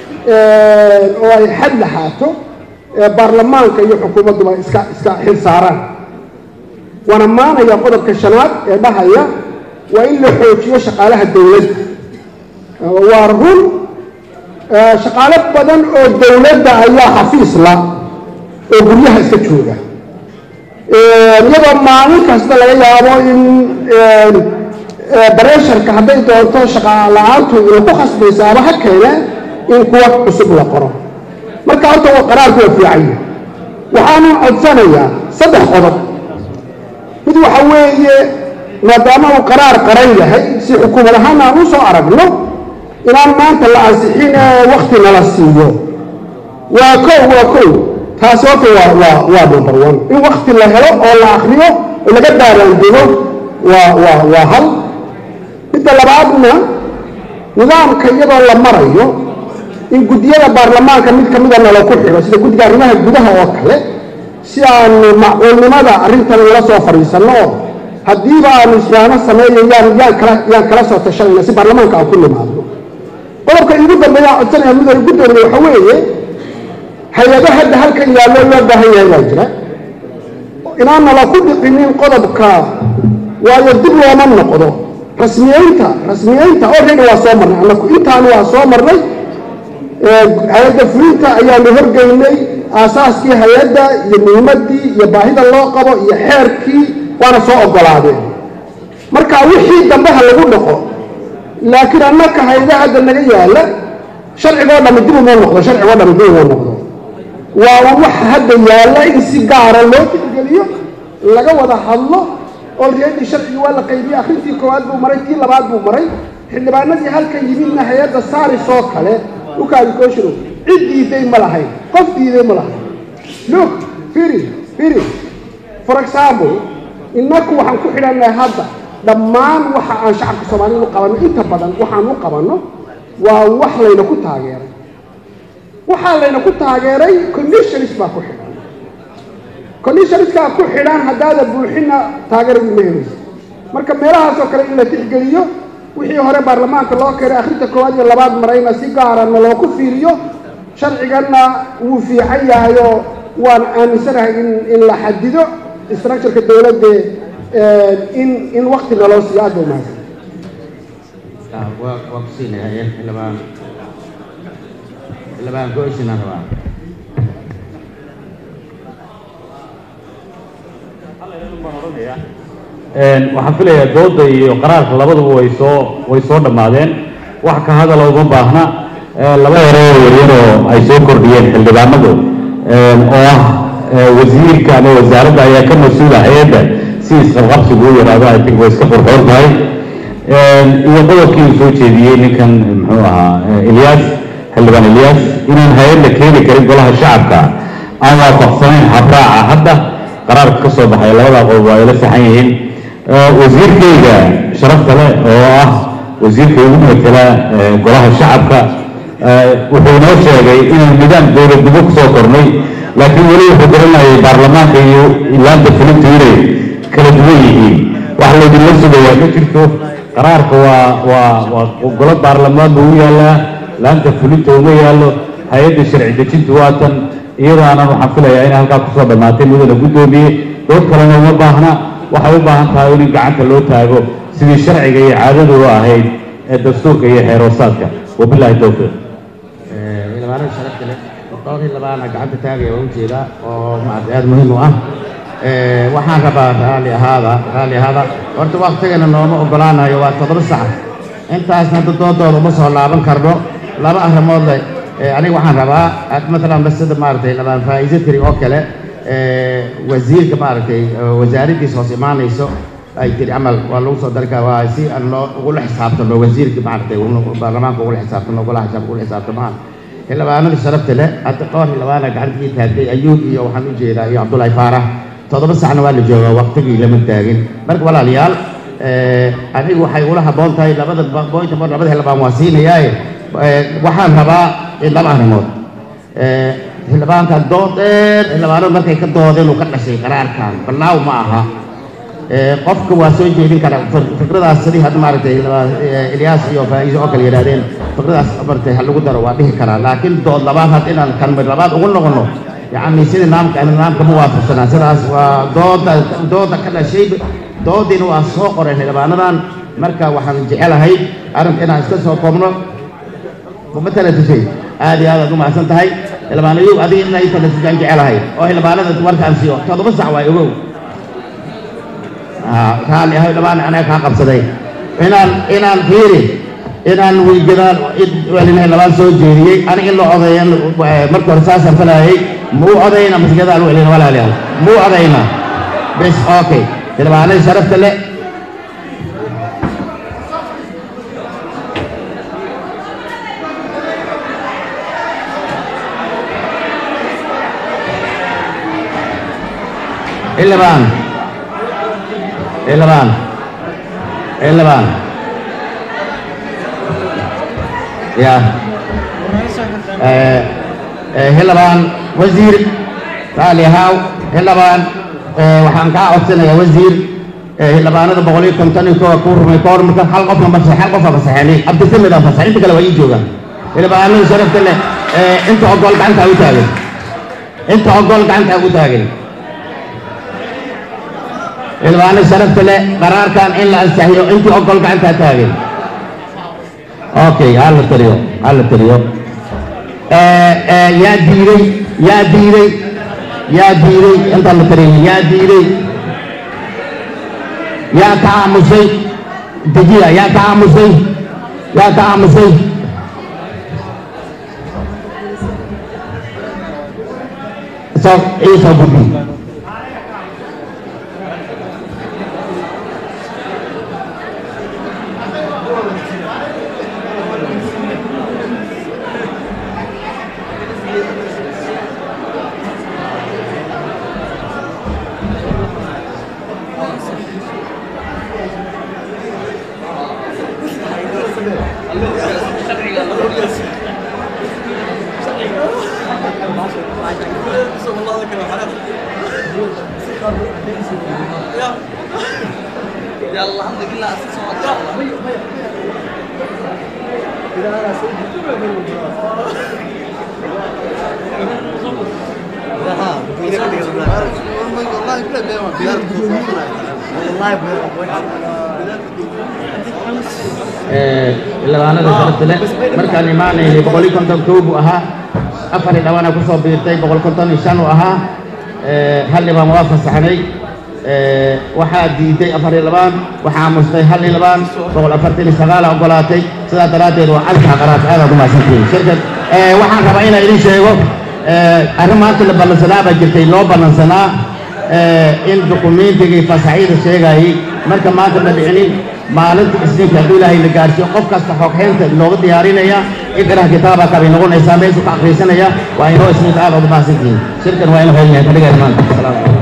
oo ay xad lahaato baarlamaanka iyo xukuumadduba iska xil saaraan waan ammaanaya qodobka shanaad ee dhahaya waa in la xoojiyo shaqaalaha dowladda waa run shaqaalo badan oo dowladda ayaa xafiis la oo guryaha iska jooga iyadoo maalin kasta laga yaabo in bareesharka hadday doonto shaqa la-aantu inay ku khasbayso ama ha keene in kuwa cusub la qoro marka horta qaraarku waa fiicanya waxaana codsanayaa 3 qodob mid waxa weeye maadaama uu qaraar qaran yahay si xukuumad ahaan aan u soo aragno inaan maanta la ansixin waqti nala siiyo waa kow taasi horta waa number 1 in waqti la helo oo la akhriyo oo laga daaraandego waa hal midda labaadna nidaamka iyadoo la marayo in guddiyada baarlamaanka mid ka mida nala ku xiro sida guddiga arrimaha gudaha oo kale si aan macquulnimada arrintan ula soo fadhiisanno haddiiba aanu isfaano sameeyayaan yaan kala soo tashanayna si baarlamaanka aan ku nimaadno qodobka igu dambeeya codsanaya midana guddoomiye waxa weeye hay-ado hadda halkan yaallo loo baahan yahay baa jira inaan nala ku dhiqinin qodobka waayo dib looma noqdo rasmiyeynta already waa soo marnay annaku intaan waa soo marnay hay-adda fulinta ayaanu horgeynay aasaaskii hay-adda iyo muhiimaddii iyo baahida loo qabo iyo xeerkii waana soo ogolaadeen marka wixii dambe ha lagu dhaqo laakiin annaka hay-ada hadda naga yaala sharcigoo dhammi dib uma noqdo waa wax hadda yaalla in si gaara loo tixgeliyo laga wada hadlo already sharcigi waa la qaybiyey akhrintii koowaad buu maray tii labaad buu maray xildhibaanadii halkan yimidna hay-adda saaris oo kale ukaadi koshiro cid diiday ma lahayn qof diiday ma lahayn look firi for example innaku waxaan ku xidhannahay hadda dhammaan waxa aan shacabka soomaaliyeed u qabanno inta badan waxaan u qabanno waa wax layna ku taageeray waxaa layna ku taageeray conditions baa ku xidhan conditionskaa ku xidhan haddaada buuxina taageeradii ma helayso marka meelahaasoo kale in la tixgeliyo wixii hore baarlamaanka loo keenay akhrinta koowaad iyo labaad marayna si gaarana loogu fiiriyo sharciganna wuu fiican yahay oo waan aaminsanahay in la xadido structureka dowladda in waqti naloo siiyo aad baa umahadsan waa ku siinahay xildhibaan goysina rabaa waxaan filayaa dooda iyo qaraarka labaduba way soo dhammaadeen wax ka hadala uma baahna laba eroo yaryaroo ay soo kordhiyeen xildhibaanadu oo ah wasiirka ama wasaaradda ayaa ka mas-uula hay-adda si isqabqabsigu u yaraado I think way iska xurxoor tahay iyo qodobkii uu soo jeediyey ninkan muxuu ahaa Ilyas xildhibaan Ilyas inaan hay-adda keeni karin golaha shacabka aan waafaqsanayn habraaca hadda qaraarka ka soo baxay labada qodob waa ila saxan yihiin wasiirkayga sharafta leh oo ah wasiirka ugu matala golaha shacabka wuxuu noo sheegay inaan nidaam dowladnimo kusoo kornay laakiin weli wuxuu garanayay baarlamaanka iyo ilaanta fulinta inay kala duwan yihiin wax laydinla sugayaa ma jirto qaraarka waa golo baarlamaan buu u yaallaa laanta fulinta uma yaallo hay-adda sharci dejintu waatan iyadaanan waxaan filayaa inay halkaa kusoo dhammaatay mudana guddoomiye dood kalena uma baahna waxay u baahan tahay in gacanta loo taago sidii sharciga iyo caadadu u ahayd ee dastuurka iyo xeeroosaadka wabilaahi towfiiq xildhibaanada sharafta leh qodobkii labaadna gacanta taagaya waa ujeedaa oo aad muhiim u ah waxaan rabaa raalli ahaada horta waqtigana nooma ogolaanayo waa 7 sac intaasna doodooda uma soo laaban karno laba arrimood leh aniga waxaan rabaa مثلا sida maaragtay labaan faa'iido tiri oo kale wasiirka maaragtay wasaaraddiisa hoos imaanayso ay tiri amal waa lagu soo dalka waa si aan loo ugu xisaabtano wasiirka maaragtay baarlamaanka ugu xisaabtano golaha shacabka ugu xisaabtano xildhibaanada sharafta leh hadda dhowr xildhibaana gacantii taagtay ayuub iyo waxaan u jeedaa iyo cabdullaahi faarax 7 sacna waa la joogaa waqtigii lama taagin marka walaalayaal anigu waxay ula habboon tahay labada xildhibaan waa siinayaaye waxaan rabaa laba arrimood xildhibaanka dood dheer xildhibaanadu markay ka doodeen uu ka dhashay qaraarkan balaaw ma aha qofka waa soo jeedin kara fikradaas sidii hadda maaragtay Ilyas iyo faa'iido oo kale yiraahdeen fikradaas abartay hal lagu daro waa dhihi karaa laakiin dood labaad had inaan kan mid labaad ugu noqono يعني سيد نامك موافقنا سيداس ودودا كذا شيء دودين واسوق رهن لبانان مركا وحن جعلها أرنت أنا أستسوق قمنا ومثلا تشيء هذا كم أحسن تهاي لبانا يو هذه إننا يتنسجن جعلها أو لبانا تورك أمسيو تضرب السعوة يقول كان هاي لبانا أنا كاقب صدي إن الفيري إن ويجدان ولنا لبان سوجيري أنا إلا عضيان مركو رساسا فلاهي مو عضينا مش كذا ولنا ولا عليها مو عضينا بس أوكي لبانا شرفت له اللبان يا هلبان وزير تعالي هاو هلبان وحن كعوتنا يا وزير هلبان هذا بقولي كم تاني كور ميكور مثل حلقة بس يعني عبد السميد بس أنت كلا ويجي جوجا هلبان من شرفت له أنت أقول عنك أو تاجر أنت أقول عنك أو تاجر الوان شرفت له قرار كان إلا أستحيو أنت أقول عنك تاجر اوكي على الطريق يا ديري انت على الطريق يا ديري يا تعامسي دقيقة يا تعامسي صف عيسى بودي يلا الحمد لله اساس xildhibaanada sharafta leh markaan imaanaynay 152 buu ahaa 4 dhawaan ku soo biirtay 155 uu ahaa hal dhibaan waa fasaxnay waxaa diiday 4 waxaa mustay hal dhibaan 149 ogolaatay sidaa daraaddeed waa calka qaraad aad ugu maasantiin shirkad waxaan rabaa inaan idin sheego arrin maanta la ballansanaa baa jirtay loo ballansanaa in dukumiintigii fasaxyada sheegayay marka maanta ma dhicinin maalinta isniinka hadduu ilaahay la gaarsiiyo qof kasta xogheynta looga diyaarinaya iqrah kitaaba kabay noqonaysaa meeshu ka akhriisanaya waa inoo isniinka aad ugu maasantiin shirkan waa inuu helyahay fadhiga maanta